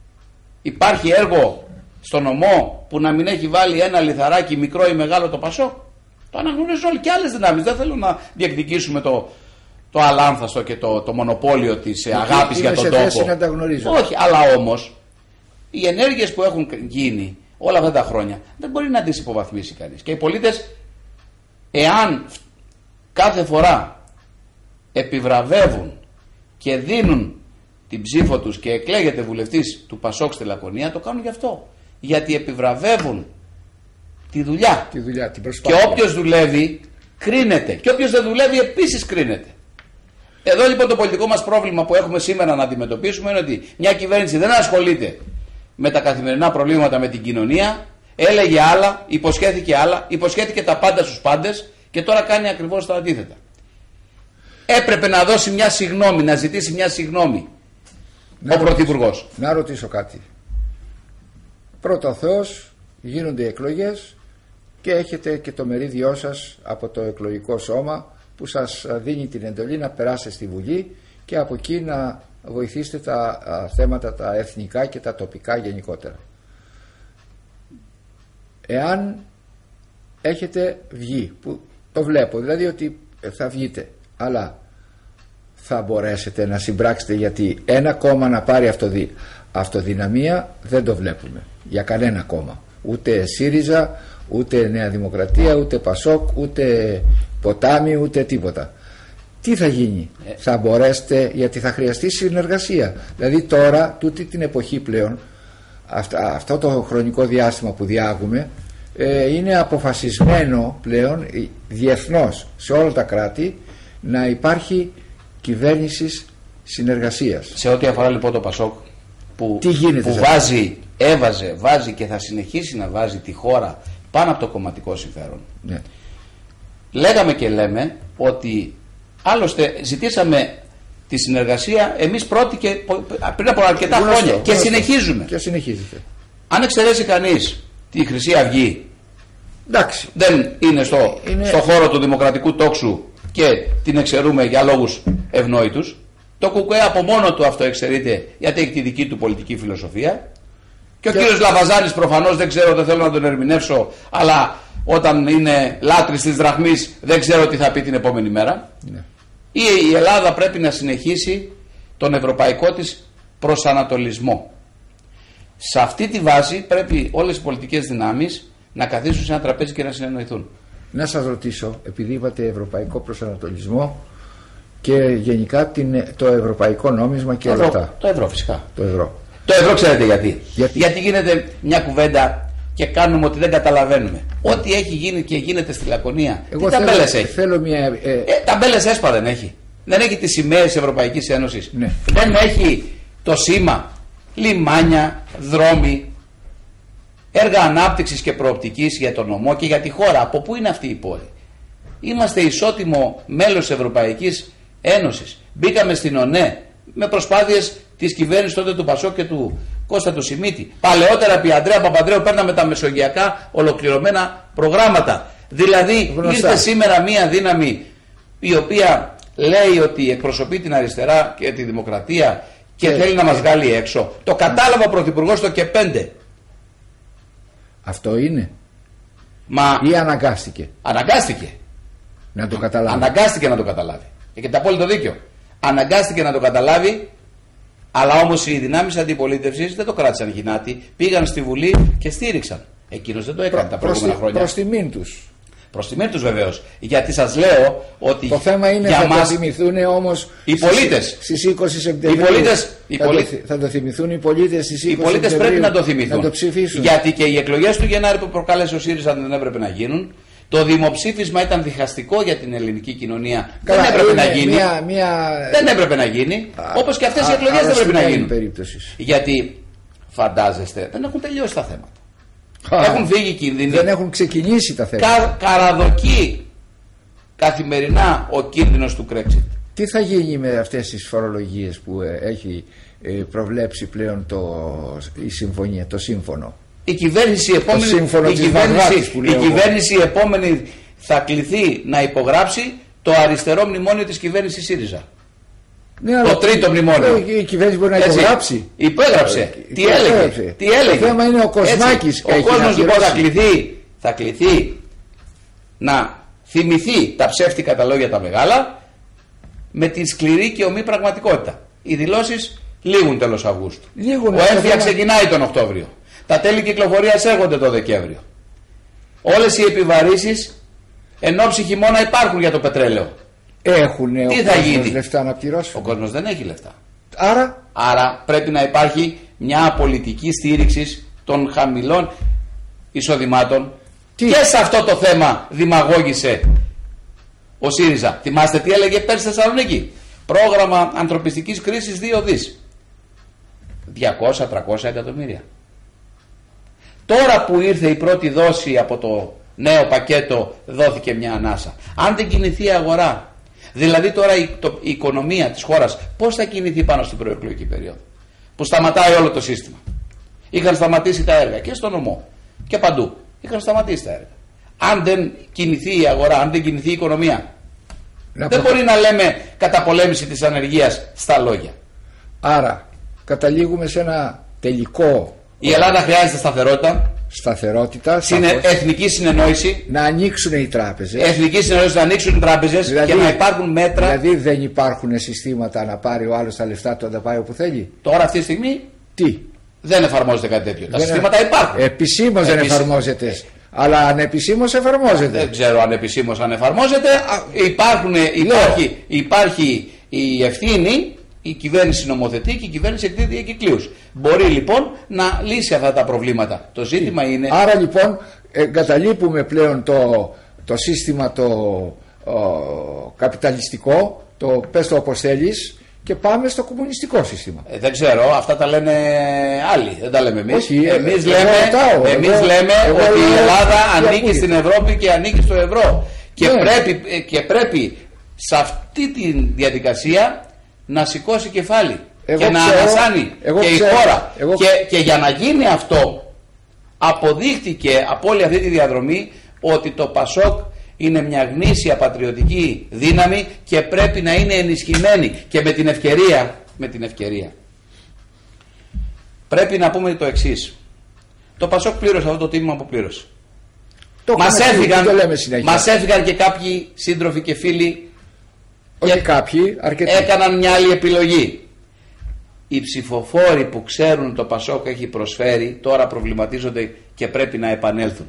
υπάρχει έργο στο νομό που να μην έχει βάλει ένα λιθαράκι μικρό ή μεγάλο το Πασόκ? Το αναγνωρίζουν όλοι και άλλες δυνάμεις. Δεν θέλω να διεκδικήσουμε το, το αλάνθαστο και το, το μονοπόλιο της είναι, αγάπης είναι για τον σε τόπο. θέση να τα γνωρίζω. Όχι, αλλά όμως οι ενέργειες που έχουν γίνει όλα αυτά τα χρόνια δεν μπορεί να τις υποβαθμίσει κανείς. Και οι πολίτες, εάν κάθε φορά επιβραβεύουν και δίνουν την ψήφο τους και εκλέγεται βουλευτής του Πασόκ στη Λακωνία, το κάνουν γι' αυτό. Γιατί επιβραβεύουν τη δουλειά. Τη δουλειά, την προσπάθεια. Και όποιος δουλεύει κρίνεται. Και όποιος δεν δουλεύει επίσης κρίνεται. Εδώ λοιπόν το πολιτικό μας πρόβλημα που έχουμε σήμερα να αντιμετωπίσουμε είναι ότι μια κυβέρνηση δεν ασχολείται με τα καθημερινά προβλήματα με την κοινωνία, έλεγε άλλα, υποσχέθηκε άλλα, υποσχέθηκε τα πάντα στους πάντες και τώρα κάνει ακριβώς το αντίθετα. Έπρεπε να δώσει μια συγγνώμη, να ζητήσει μια συγγνώμη να ο Πρωθυπουργός. Να ρωτήσω κάτι. Πρώτα ο Θεός, γίνονται οι εκλογές και έχετε και το μερίδιό σας από το εκλογικό σώμα που σας δίνει την εντολή να περάσετε στη Βουλή και από εκεί να βοηθήσετε τα θέματα τα εθνικά και τα τοπικά γενικότερα. Εάν έχετε βγει, που το βλέπω, δηλαδή ότι θα βγείτε, αλλά θα μπορέσετε να συμπράξετε, γιατί ένα κόμμα να πάρει αυτοδυ... αυτοδυναμία δεν το βλέπουμε για κανένα κόμμα, ούτε ΣΥΡΙΖΑ, ούτε Νέα Δημοκρατία, ούτε Πασόκ, ούτε Ποτάμι, ούτε τίποτα. Τι θα γίνει? Ε. Θα μπορέσετε, γιατί θα χρειαστεί συνεργασία. Δηλαδή τώρα, τούτη την εποχή πλέον, αυτά, αυτό το χρονικό διάστημα που διάγουμε, ε, είναι αποφασισμένο πλέον διεθνώς σε όλα τα κράτη να υπάρχει κυβέρνηση συνεργασίας. Σε ό,τι αφορά λοιπόν το Πασόκ, που, τι γίνεται, που βάζει, έβαζε, βάζει και θα συνεχίσει να βάζει τη χώρα πάνω από το κομματικό συμφέρον. Ναι. Λέγαμε και λέμε ότι άλλωστε ζητήσαμε τη συνεργασία εμείς πρώτοι και πριν από αρκετά γνωστό, χρόνια γνωστό. Και συνεχίζουμε. Και συνεχίζεται. Αν εξαιρέσει κανείς τη Χρυσή Αυγή, εντάξει, δεν είναι στο, είναι στο χώρο του δημοκρατικού τόξου και την εξαιρούμε για λόγους ευνόητους. Το ΚΚΕ από μόνο του αυτό εξαιρείται γιατί έχει τη δική του πολιτική φιλοσοφία. Και ο και... κύριος Λαβαζάνης προφανώς, δεν ξέρω, δεν θέλω να τον ερμηνεύσω, αλλά όταν είναι λάτρης της δραχμής δεν ξέρω τι θα πει την επόμενη μέρα. Ναι. Ή η Ελλάδα πρέπει να συνεχίσει τον ευρωπαϊκό της προσανατολισμό. Σε αυτή τη βάση πρέπει όλες οι πολιτικές δυνάμεις να καθίσουν σε ένα τραπέζι και να συνεννοηθούν. Να σας ρωτήσω, επειδή είπατε ευρωπαϊκό προσανατολισμό και γενικά την, το ευρωπαϊκό νόμισμα και όλα αυτά. Το ευρώ φυσικά. Το ευρώ. Το ευρώ ξέρετε γιατί. γιατί. Γιατί γίνεται μια κουβέντα και κάνουμε ότι δεν καταλαβαίνουμε. Ό,τι έχει γίνει και γίνεται στη Λακωνία. Εγώ τι ταμπέλες έχει. Θέλω μια, ε... Ε, ταμπέλες ΕΣΠΑ δεν έχει. Δεν έχει τις σημαίες της Ευρωπαϊκής Ένωσης. Ναι. Δεν έχει το σήμα. Λιμάνια, δρόμοι, έργα ανάπτυξης και προοπτικής για τον νομό και για τη χώρα. Από πού είναι αυτή η πόλη? Είμαστε ισότιμο μέλος της Ευρωπαϊκής Ένωσης. Μπήκαμε στην ΟΝΕ με προσπάθειες της κυβέρνησης τότε του Πασόκ και του Κώστα του Σιμίτη. Παλαιότερα επί Ανδρέα Παπανδρέου παίρναμε τα μεσογειακά ολοκληρωμένα προγράμματα. Δηλαδή γνωστά. Ήρθε σήμερα μία δύναμη η οποία λέει ότι εκπροσωπεί την αριστερά και τη δημοκρατία και ε, θέλει να μας βγάλει έξω. Το κατάλαβα ο Πρωθυπουργός το και πέντε. Αυτό είναι. Μα... Ή αναγκάστηκε. Αναγκάστηκε. Να το καταλάβει. Αναγκάστηκε να το καταλάβει. Έχετε απόλυτο δίκιο. Αναγκάστηκε να το καταλάβει, αλλά όμως οι δυνάμεις αντιπολίτευσης δεν το κράτησαν γυνάτη. Πήγαν στη Βουλή και στήριξαν. Εκείνος δεν το έκανε Προ, τα προηγούμενα χρόνια. Προς τιμήν τους. Προς τιμήν τους βεβαίως. Γιατί σας λέω ότι. Το θέμα είναι για θα μας... το θυμηθούν όμως. Οι πολίτες. Στις είκοσι Σεπτεμβρίου. Οι πολίτες. Οι θα, πολίτε... το, θα το θυμηθούν οι πολίτες στις είκοσι Σεπτεμβρίου. Οι πολίτες πρέπει να το θυμηθούν. Να το ψηφίσουν. Γιατί και οι εκλογές του Γενάρη που προκάλεσε ο ΣΥΡΙΖΑ δεν έπρεπε να γίνουν. Το δημοψήφισμα ήταν διχαστικό για την ελληνική κοινωνία. Καλά, δεν έπρεπε να γίνει. Μια, μια... Δεν έπρεπε να γίνει. Όπως και αυτές οι εκλογές δεν έπρεπε να γίνουν. Περίπτωσης. Γιατί φαντάζεστε, δεν έχουν τελειώσει τα θέματα. Α, έχουν φύγει κίνδυνοι. Δεν έχουν ξεκινήσει τα θέματα. Κα, καραδοκεί καθημερινά ο κίνδυνος του Brexit. Τι θα γίνει με αυτές τις φορολογίες που έχει προβλέψει πλέον το, η συμφωνία, το σύμφωνο? Η κυβέρνηση, επόμενη, η, κυβέρνηση, η κυβέρνηση επόμενη θα κληθεί να υπογράψει το αριστερό μνημόνιο της κυβέρνησης ΣΥΡΙΖΑ. Ναι, το τρίτο μνημόνιο. Η κυβέρνηση μπορεί να υπογράψει. Υπέγραψε. Ε, τι έλεγε. Τι έλεγε. Το θέμα είναι ο Κοσμάκης. Ο κόσμος λοιπόν θα κληθεί, θα κληθεί να θυμηθεί τα ψεύτικα τα λόγια τα μεγάλα με τη σκληρή και ομή πραγματικότητα. Οι δηλώσεις λήγουν τέλος Αυγούστου. Λίγουν, ο έμφυα ξεκινάει τον Οκτώβριο. Τα τέλη κυκλοφορίας έρχονται το Δεκέμβριο. Όλες οι επιβαρύσεις εν ώψη χειμώνα υπάρχουν για το πετρέλαιο. Έχουν Τι ο θα γίνει? Λεφτά να πληρώσουν. Ο κόσμος δεν έχει λεφτά. Άρα, Άρα πρέπει να υπάρχει μια πολιτική στήριξη των χαμηλών εισοδημάτων. Τι? Και σε αυτό το θέμα δημαγώγησε ο ΣΥΡΙΖΑ. Θυμάστε τι έλεγε πέρσι στη Θεσσαλονίκη? Πρόγραμμα ανθρωπιστικής κρίσης δύο δις. διακόσια με τριακόσια εκατομμύρια. Τώρα που ήρθε η πρώτη δόση από το νέο πακέτο δόθηκε μια ανάσα. Αν δεν κινηθεί η αγορά, δηλαδή τώρα η, το, η οικονομία της χώρας πώς θα κινηθεί πάνω στην προεκλογική περίοδο? Που σταματάει όλο το σύστημα. Είχαν σταματήσει τα έργα και στο νομό και παντού. Είχαν σταματήσει τα έργα. Αν δεν κινηθεί η αγορά, αν δεν κινηθεί η οικονομία, να δεν προ... μπορεί να λέμε καταπολέμηση της ανεργίας στα λόγια. Άρα καταλήγουμε σε ένα τελικό. Η Ελλάδα χρειάζεται σταθερότητα. σταθερότητα, Συνε... σαφώς, εθνική συνεννόηση, να ανοίξουν οι τράπεζες. Εθνική συνεννόηση να ανοίξουν οι τράπεζες, δηλαδή, και να υπάρχουν μέτρα. Δηλαδή δεν υπάρχουν συστήματα να πάρει ο άλλος τα λεφτά του να τα πάει όπου θέλει. Τώρα αυτή τη στιγμή Τι? δεν εφαρμόζεται κάτι τέτοιο. Τα δεν συστήματα υπάρχουν. Επισήμως δεν Επίσης... εφαρμόζεται. Αλλά ανεπισήμως εφαρμόζεται. Δεν ξέρω αν επισήμως αν εφαρμόζεται. Υπάρχουν, υπάρχει, υπάρχει η ευθύνη, η κυβέρνηση νομοθετεί και η κυβέρνηση εκδίδει εκκλήους. Μπορεί λοιπόν να λύσει αυτά τα προβλήματα. Το ζήτημα είναι. Άρα λοιπόν εγκαταλείπουμε πλέον το, το σύστημα το ο, καπιταλιστικό, το πες το όπως θέλεις, και πάμε στο κομμουνιστικό σύστημα. Ε, δεν ξέρω, αυτά τα λένε άλλοι, δεν τα λέμε εμείς. Όχι, εμείς ε, λέμε, ρωτάω, εμείς εγώ, λέμε εγώ, ότι εγώ, η Ελλάδα εγώ, ανήκει εγώ, στην Ευρώπη και ανήκει στο ευρώ. Και, ναι. πρέπει, και πρέπει σε αυτή τη διαδικασία να σηκώσει κεφάλι εγώ και ξέρω, να ανασάνει και η ξέρω, χώρα. Εγώ... Και, και για να γίνει αυτό, αποδείχτηκε από όλη αυτή τη διαδρομή ότι το ΠΑΣΟΚ είναι μια γνήσια πατριωτική δύναμη και πρέπει να είναι ενισχυμένη. Και με την ευκαιρία, με την ευκαιρία πρέπει να πούμε το εξής. Το ΠΑΣΟΚ πλήρωσε αυτό το τίμημα που πλήρωσε. Το μας, έφυγαν, το λέμε μας έφυγαν και κάποιοι σύντροφοι και φίλοι. Όχι και κάποιοι, αρκετοί. Έκαναν μια άλλη επιλογή. Οι ψηφοφόροι που ξέρουν το ΠΑΣΟΚ έχει προσφέρει τώρα προβληματίζονται και πρέπει να επανέλθουν.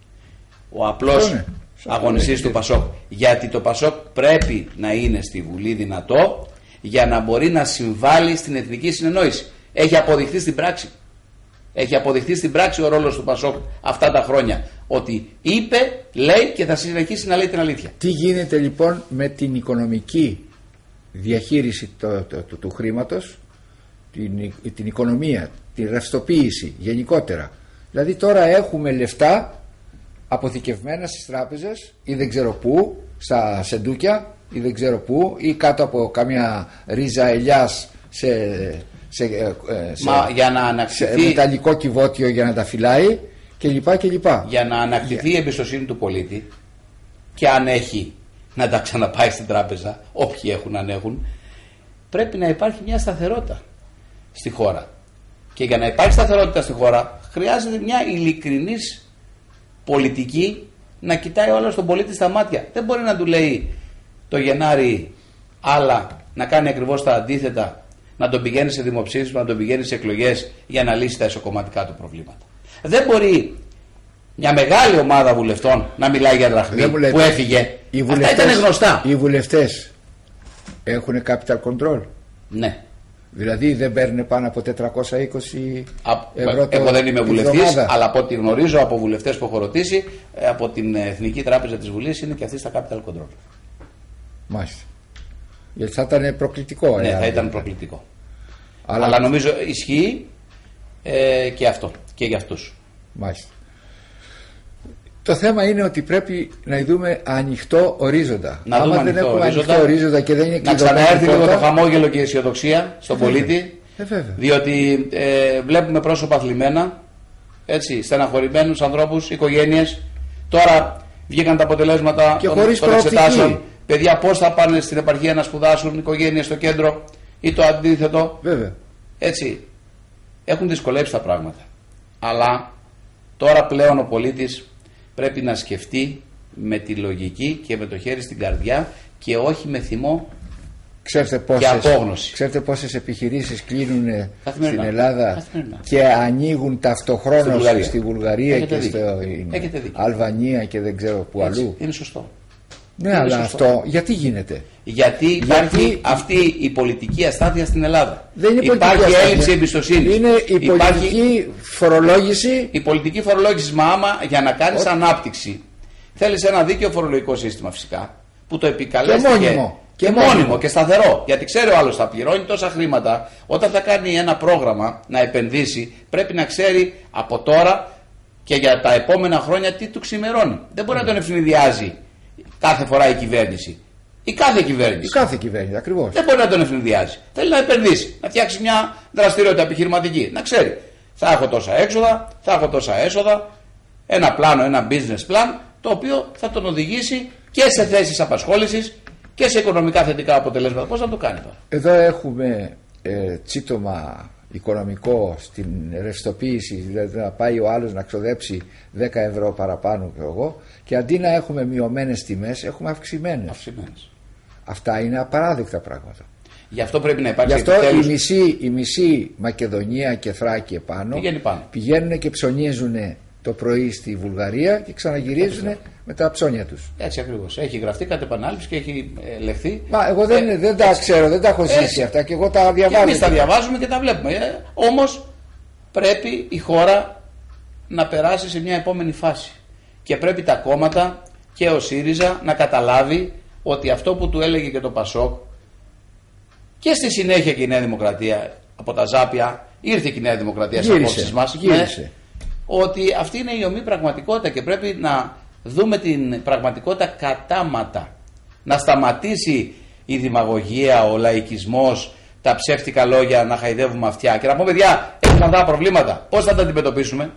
Ο απλός ναι, αγωνιστής του ΠΑΣΟΚ. Γιατί το ΠΑΣΟΚ πρέπει να είναι στη Βουλή δυνατό για να μπορεί να συμβάλλει στην εθνική συνεννόηση. Έχει αποδειχθεί στην πράξη. Έχει αποδειχθεί στην πράξη ο ρόλος του ΠΑΣΟΚ αυτά τα χρόνια. Ότι είπε, λέει και θα συνεχίσει να λέει την αλήθεια. Τι γίνεται λοιπόν με την οικονομική διαχείριση το, το, το, του χρήματος, την, την οικονομία, την ρευστοποίηση γενικότερα. Δηλαδή τώρα έχουμε λεφτά αποθηκευμένα στις τράπεζες ή δεν ξέρω πού, στα σεντούκια ή δεν ξέρω πού, ή κάτω από καμιά ρίζα ελιάς σε, σε, σε, Μα, για να ανακτηθεί... σε μεταλλικό κυβότιο για να τα φυλάει και λοιπά και λοιπά. Για να ανακτηθεί η εμπιστοσύνη του πολίτη, και αν έχει να τα ξαναπάει στην τράπεζα, όποιοι έχουν αν έχουν, πρέπει να υπάρχει μια σταθερότητα στη χώρα. Και για να υπάρχει σταθερότητα στη χώρα χρειάζεται μια ειλικρινής πολιτική, να κοιτάει ο άλλος τον πολίτη στα μάτια. Δεν μπορεί να του λέει το Γενάρη άλλα, να κάνει ακριβώς τα αντίθετα, να τον πηγαίνει σε δημοψήφισμα, να τον πηγαίνει σε εκλογές για να λύσει τα εσωκομματικά του προβλήματα. Δεν μπορεί μια μεγάλη ομάδα βουλευτών να μιλάει για δραχμή που λέτε, έφυγε. Οι Αυτά ήταν γνωστά. Οι βουλευτές έχουν capital control. Ναι. Δηλαδή δεν παίρνουν πάνω από τετρακόσια είκοσι ευρώ το Εγώ δεν είμαι βουλευτής, αλλά από ό,τι γνωρίζω από βουλευτές που έχω ρωτήσει, από την Εθνική Τράπεζα της Βουλής είναι και αυτή στα capital control. Μάλιστα. Γιατί θα ήταν προκλητικό. Ναι, θα ήταν προκλητικό. Αλλά, αλλά νομίζω ισχύει ε, και αυτό και για αυτούς. Μάλιστα. Το θέμα είναι ότι πρέπει να δούμε ανοιχτό ορίζοντα. Να Άμα δούμε δεν ανοιχτό έχουμε ορίζοντα, ανοιχτό ορίζοντα και δεν είναι να ξαναέρθει λίγο το χαμόγελο και η αισιοδοξία στον ε, πολίτη. Ε, διότι ε, βλέπουμε πρόσωπα θλιμμένα, έτσι, στεναχωρημένους ανθρώπους, οικογένειες. Τώρα βγήκαν τα αποτελέσματα και των, των εξετάσεων. Παιδιά πώς θα πάνε στην επαρχία να σπουδάσουν, οικογένειες στο κέντρο ή το αντίθετο. Βέβαια. Έτσι, έχουν δυσκολέψει τα πράγματα. Αλλά τώρα πλέον ο πολίτης πρέπει να σκεφτεί με τη λογική και με το χέρι στην καρδιά και όχι με θυμό ξέρετε πόσες, και απόγνωση. Ξέρετε πόσες επιχειρήσεις κλείνουν Καθημερινά. στην Ελλάδα Καθημερινά. και ανοίγουν ταυτοχρόνως στη Βουλγαρία, στη Βουλγαρία και στη Αλβανία και δεν ξέρω που έτσι, αλλού. Είναι σωστό. Ναι, είναι αλλά σωστό. αυτό γιατί γίνεται? Γιατί υπάρχει γιατί... αυτή η πολιτική αστάθεια στην Ελλάδα. Δεν είναι υπάρχει αστάθεια. έλλειψη εμπιστοσύνης. Είναι η υπάρχει... πολιτική φορολόγηση. Η πολιτική φορολόγηση, μα άμα για να κάνεις Ό... ανάπτυξη θέλεις ένα δίκαιο φορολογικό σύστημα φυσικά που το επικαλέστηκε. Και μόνιμο. Και, και μόνιμο και σταθερό. Γιατί ξέρει ο άλλος θα πληρώνει τόσα χρήματα. Όταν θα κάνει ένα πρόγραμμα να επενδύσει, πρέπει να ξέρει από τώρα και για τα επόμενα χρόνια τι του ξημερώνει. Δεν μπορεί mm. να τον ευνηδιάζει κάθε φορά η κυβέρνηση. Η κάθε κυβέρνηση. Η κάθε κυβέρνηση, ακριβώς. Δεν μπορεί να τον ευνηδιάζει. Θέλει να επενδύσει, να φτιάξει μια δραστηριότητα επιχειρηματική. Να ξέρει, θα έχω τόσα έξοδα, θα έχω τόσα έσοδα. Ένα πλάνο, ένα business plan, το οποίο θα τον οδηγήσει και σε θέσεις απασχόλησης και σε οικονομικά θετικά αποτελέσματα. Πώς θα το κάνει τώρα? Εδώ έχουμε ε, τσίτωμα οικονομικό, στην ρευστοποίηση, δηλαδή να πάει ο άλλος να ξοδέψει δέκα ευρώ παραπάνω και εγώ, και αντί να έχουμε μειωμένες τιμές έχουμε αυξημένες. αυξημένες. Αυτά είναι απαράδεκτα πράγματα. Γι' αυτό πρέπει να υπάρξει. Γι' αυτό επιτέλους... η, μισή, η μισή Μακεδονία και Θράκη επάνω, πάνω πηγαίνουν και ψωνίζουν το πρωί στη Βουλγαρία και ξαναγυρίζουν έτσι, με τα ψώνια τους. Έτσι ακριβώς. Έχει γραφτεί κατ' επανάληψη και έχει ε, λεχθεί. Μα εγώ δεν, ε, δεν τα έτσι, ξέρω, δεν τα έχω ζήσει έτσι, αυτά και εγώ τα διαβάζω. Και εμείς τα διαβάζουμε και τα βλέπουμε. Ε, όμως πρέπει η χώρα να περάσει σε μια επόμενη φάση. Και πρέπει τα κόμματα και ο ΣΥΡΙΖΑ να καταλάβει ότι αυτό που του έλεγε και το ΠΑΣΟΚ, και στη συνέχεια και η Νέα Δημοκρατία, από τα Ζάπια ήρθε και η Νέα Δημοκρατία στις απόψεις μας, γύρισε. Ότι αυτή είναι η ομή πραγματικότητα και πρέπει να δούμε την πραγματικότητα κατάματα. Να σταματήσει η δημαγωγία, ο λαϊκισμός, τα ψεύτικα λόγια, να χαϊδεύουμε αυτιά και να πούμε, παιδιά, έχουμε αυτά τα προβλήματα. Πώς θα τα αντιμετωπίσουμε?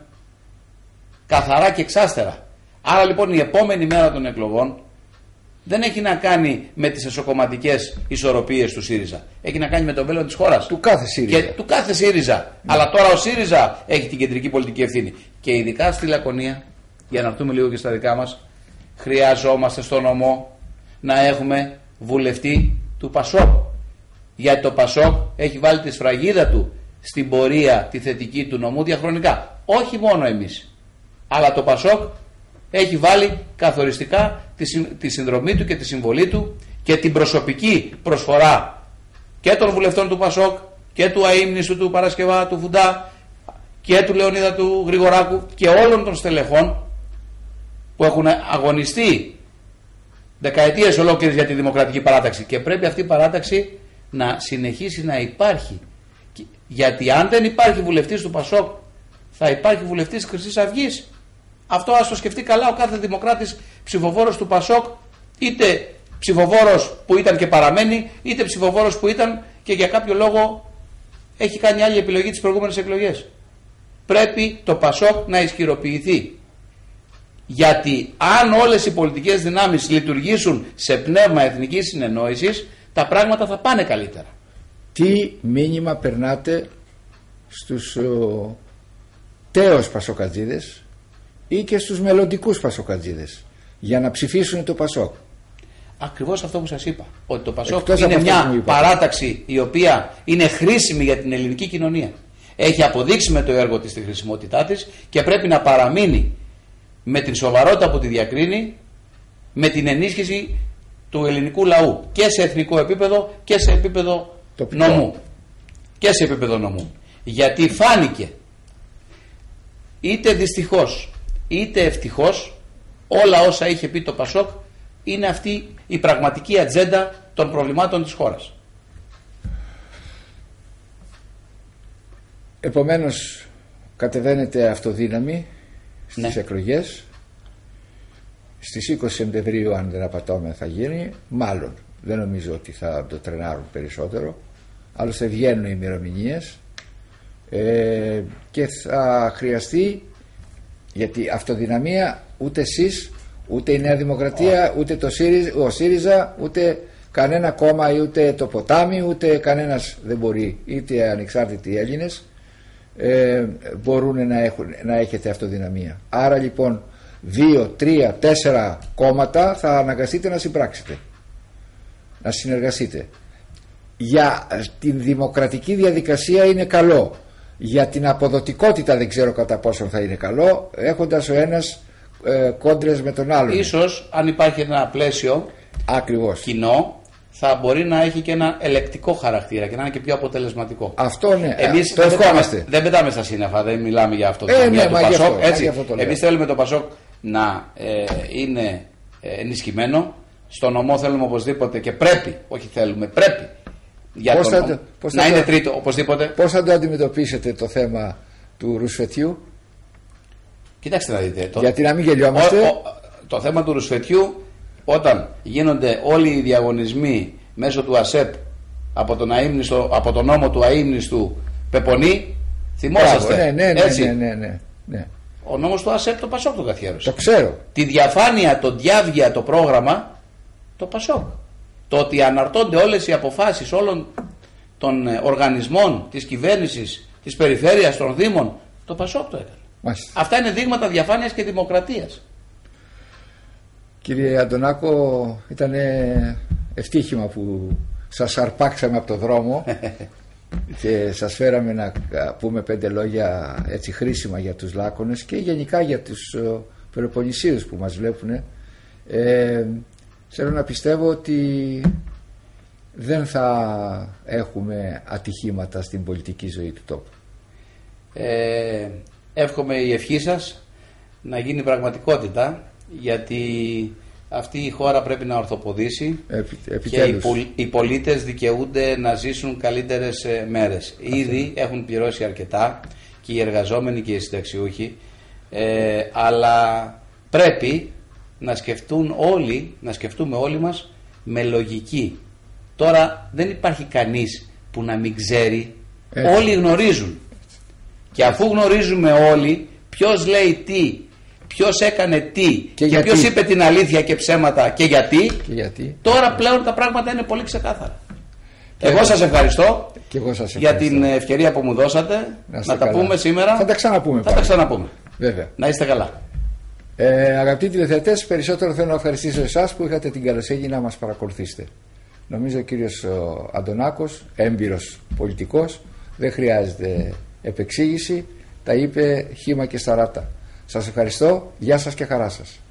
Καθαρά και εξάστερα. Άρα λοιπόν η επόμενη μέρα των εκλογών δεν έχει να κάνει με τις εσωκομματικές ισορροπίες του ΣΥΡΙΖΑ. Έχει να κάνει με το μέλλον της χώρας. Του κάθε ΣΥΡΙΖΑ. Και του κάθε ΣΥΡΙΖΑ. Ναι. Αλλά τώρα ο ΣΥΡΙΖΑ έχει την κεντρική πολιτική ευθύνη. Και ειδικά στη Λακωνία, για να έρθουμε λίγο και στα δικά μας, χρειαζόμαστε στο νομό να έχουμε βουλευτή του ΠΑΣΟΚ. Γιατί το ΠΑΣΟΚ έχει βάλει τη σφραγίδα του στην πορεία τη θετική του νομού διαχρονικά. Όχι μόνο εμείς. Αλλά το ΠΑΣΟΚ έχει βάλει καθοριστικά τη συνδρομή του και τη συμβολή του και την προσωπική προσφορά και των βουλευτών του ΠΑΣΟΚ και του αείμνηστου του Παρασκευά του Φουντά και του Λεωνίδα του Γρηγοράκου και όλων των στελεχών που έχουν αγωνιστεί δεκαετίες ολόκληρες για τη δημοκρατική παράταξη, και πρέπει αυτή η παράταξη να συνεχίσει να υπάρχει, γιατί αν δεν υπάρχει βουλευτής του ΠΑΣΟΚ θα υπάρχει βουλευτής της Χρυσής Αυγής. Αυτό ας το σκεφτεί καλά ο κάθε δημοκράτης ψηφοφόρος του ΠΑΣΟΚ, είτε ψηφοφόρος που ήταν και παραμένει, είτε ψηφοφόρος που ήταν και για κάποιο λόγο έχει κάνει άλλη επιλογή τις προηγούμενες εκλογές. Πρέπει το ΠΑΣΟΚ να ισχυροποιηθεί. Γιατί αν όλες οι πολιτικές δυνάμεις λειτουργήσουν σε πνεύμα εθνικής συνεννόησης, τα πράγματα θα πάνε καλύτερα. Τι μήνυμα περνάτε στους ο, τέος πασοκατζίδες ή και στους μελλοντικούς πασοκατζίδες για να ψηφίσουν το ΠΑΣΟΚ? Ακριβώς αυτό που σας είπα. Ότι το ΠΑΣΟΚ είναι μια παράταξη η οποία είναι χρήσιμη για την ελληνική κοινωνία. Έχει αποδείξει με το έργο της τη χρησιμότητά της και πρέπει να παραμείνει με την σοβαρότητα που τη διακρίνει, με την ενίσχυση του ελληνικού λαού και σε εθνικό επίπεδο και σε επίπεδο τοπικό. νομού. Και σε επίπεδο νομού. Γιατί φάνηκε, είτε δυστυχώς είτε ευτυχώς, όλα όσα είχε πει το ΠΑΣΟΚ είναι αυτή η πραγματική ατζέντα των προβλημάτων της χώρας. Επομένως κατεβαίνετε αυτοδύναμη στις ναι. εκλογές. Στις είκοσι Σεπτεμβρίου, αν δεν απατώμε, θα γίνει. Μάλλον δεν νομίζω ότι θα το τρενάρουν περισσότερο. Άλλωστε βγαίνουν οι ημερομηνίες ε, και θα χρειαστεί, γιατί αυτοδυναμία ούτε εσείς, ούτε η Νέα Δημοκρατία, ούτε το ΣΥΡΙΖΑ, ο ΣΥΡΙΖΑ, ούτε κανένα κόμμα, ούτε το ποτάμι, ούτε κανένας δεν μπορεί, είτε ανεξάρτητοι Έλληνες ε, μπορούν να, έχουν, να έχετε αυτοδυναμία. Άρα λοιπόν δύο, τρία, τέσσερα κόμματα θα αναγκαστείτε να συμπράξετε, να συνεργαστείτε. Για την δημοκρατική διαδικασία είναι καλό. Για την αποδοτικότητα δεν ξέρω κατά πόσο θα είναι καλό, έχοντας ο ένας ε, κόντρες με τον άλλον. Ίσως αν υπάρχει ένα πλαίσιο ακριβώς κοινό, θα μπορεί να έχει και ένα ελεκτικό χαρακτήρα και να είναι και πιο αποτελεσματικό. Αυτό ναι, εμείς το ευχόμαστε. Δεν πετάμε στα σύννεφα, δεν μιλάμε για αυτό. Ε, ναι, του μα Πασόκ, αυτό, έτσι. αυτό Εμείς θέλουμε το ΠΑΣΟΚ να ε, είναι ενισχυμένο. Στο νομό θέλουμε οπωσδήποτε και πρέπει, όχι θέλουμε, πρέπει. Για πώς τον, θα, πώς να θα είναι το, τρίτο, οπωσδήποτε. Πώς θα το αντιμετωπίσετε το θέμα του ρουσφετιού? Κοιτάξτε να δείτε. Το, γιατί να μην γελιόμαστε. Ο, ο, το θέμα του ρουσφετιού, όταν γίνονται όλοι οι διαγωνισμοί μέσω του ΑΣΕΠ από τον, αείμνηστο, από τον νόμο του αείμνηστου Πεπονή, θυμόσαστε. Ναι, ναι, ναι, έτσι. ναι, ναι, ναι, ναι. Ο νόμος του ΑΣΕΠ το ΠΑΣΟΚ το καθιέρωσε. Το ξέρω. Τη διαφάνεια, το διάβγεια, το πρόγραμμα, το ΠΑΣΟΚ. Το ότι αναρτώνται όλες οι αποφάσεις όλων των οργανισμών της κυβέρνησης της περιφέρειας, των Δήμων. Το Πασόκ το έκανε. Μάλιστα. Αυτά είναι δείγματα διαφάνειας και δημοκρατίας. Κύριε Αντωνάκο, ήταν ευτύχημα που σας αρπάξαμε από το δρόμο και σας φέραμε να πούμε πέντε λόγια έτσι χρήσιμα για τους Λάκωνες και γενικά για τους Πελοποννησίους που μας βλέπουν. Ε, θέλω να πιστεύω ότι δεν θα έχουμε ατυχήματα στην πολιτική ζωή του τόπου. Ε, εύχομαι η ευχή σας να γίνει πραγματικότητα, γιατί αυτή η χώρα πρέπει να ορθοποδήσει. Επι, και οι, πολ, οι πολίτες δικαιούνται να ζήσουν καλύτερες μέρες. Ήδη έχουν πληρώσει αρκετά και οι εργαζόμενοι και οι συνταξιούχοι, ε, αλλά πρέπει να σκεφτούν όλοι, να σκεφτούμε όλοι μας με λογική. Τώρα δεν υπάρχει κανείς που να μην ξέρει. Έτσι. Όλοι γνωρίζουν. Και αφού γνωρίζουμε όλοι ποιος λέει τι, ποιος έκανε τι και, και ποιος είπε την αλήθεια και ψέματα και γιατί, και γιατί, τώρα πλέον τα πράγματα είναι πολύ ξεκάθαρα. Και εγώ σας ευχαριστώ, και εγώ σας για την ευκαιρία που μου δώσατε να, να τα πούμε σήμερα. Θα τα ξαναπούμε. Θα τα ξαναπούμε. Βέβαια. Να είστε καλά. Ε, αγαπητοί τηλεθεατές, περισσότερο θέλω να ευχαριστήσω εσάς που είχατε την καλοσύνη να μας παρακολουθήσετε. Νομίζω ο κύριος Αντωνάκος, έμπειρος πολιτικός, δεν χρειάζεται επεξήγηση, τα είπε χήμα και σταράτα. Σας ευχαριστώ, γεια σας και χαρά σας.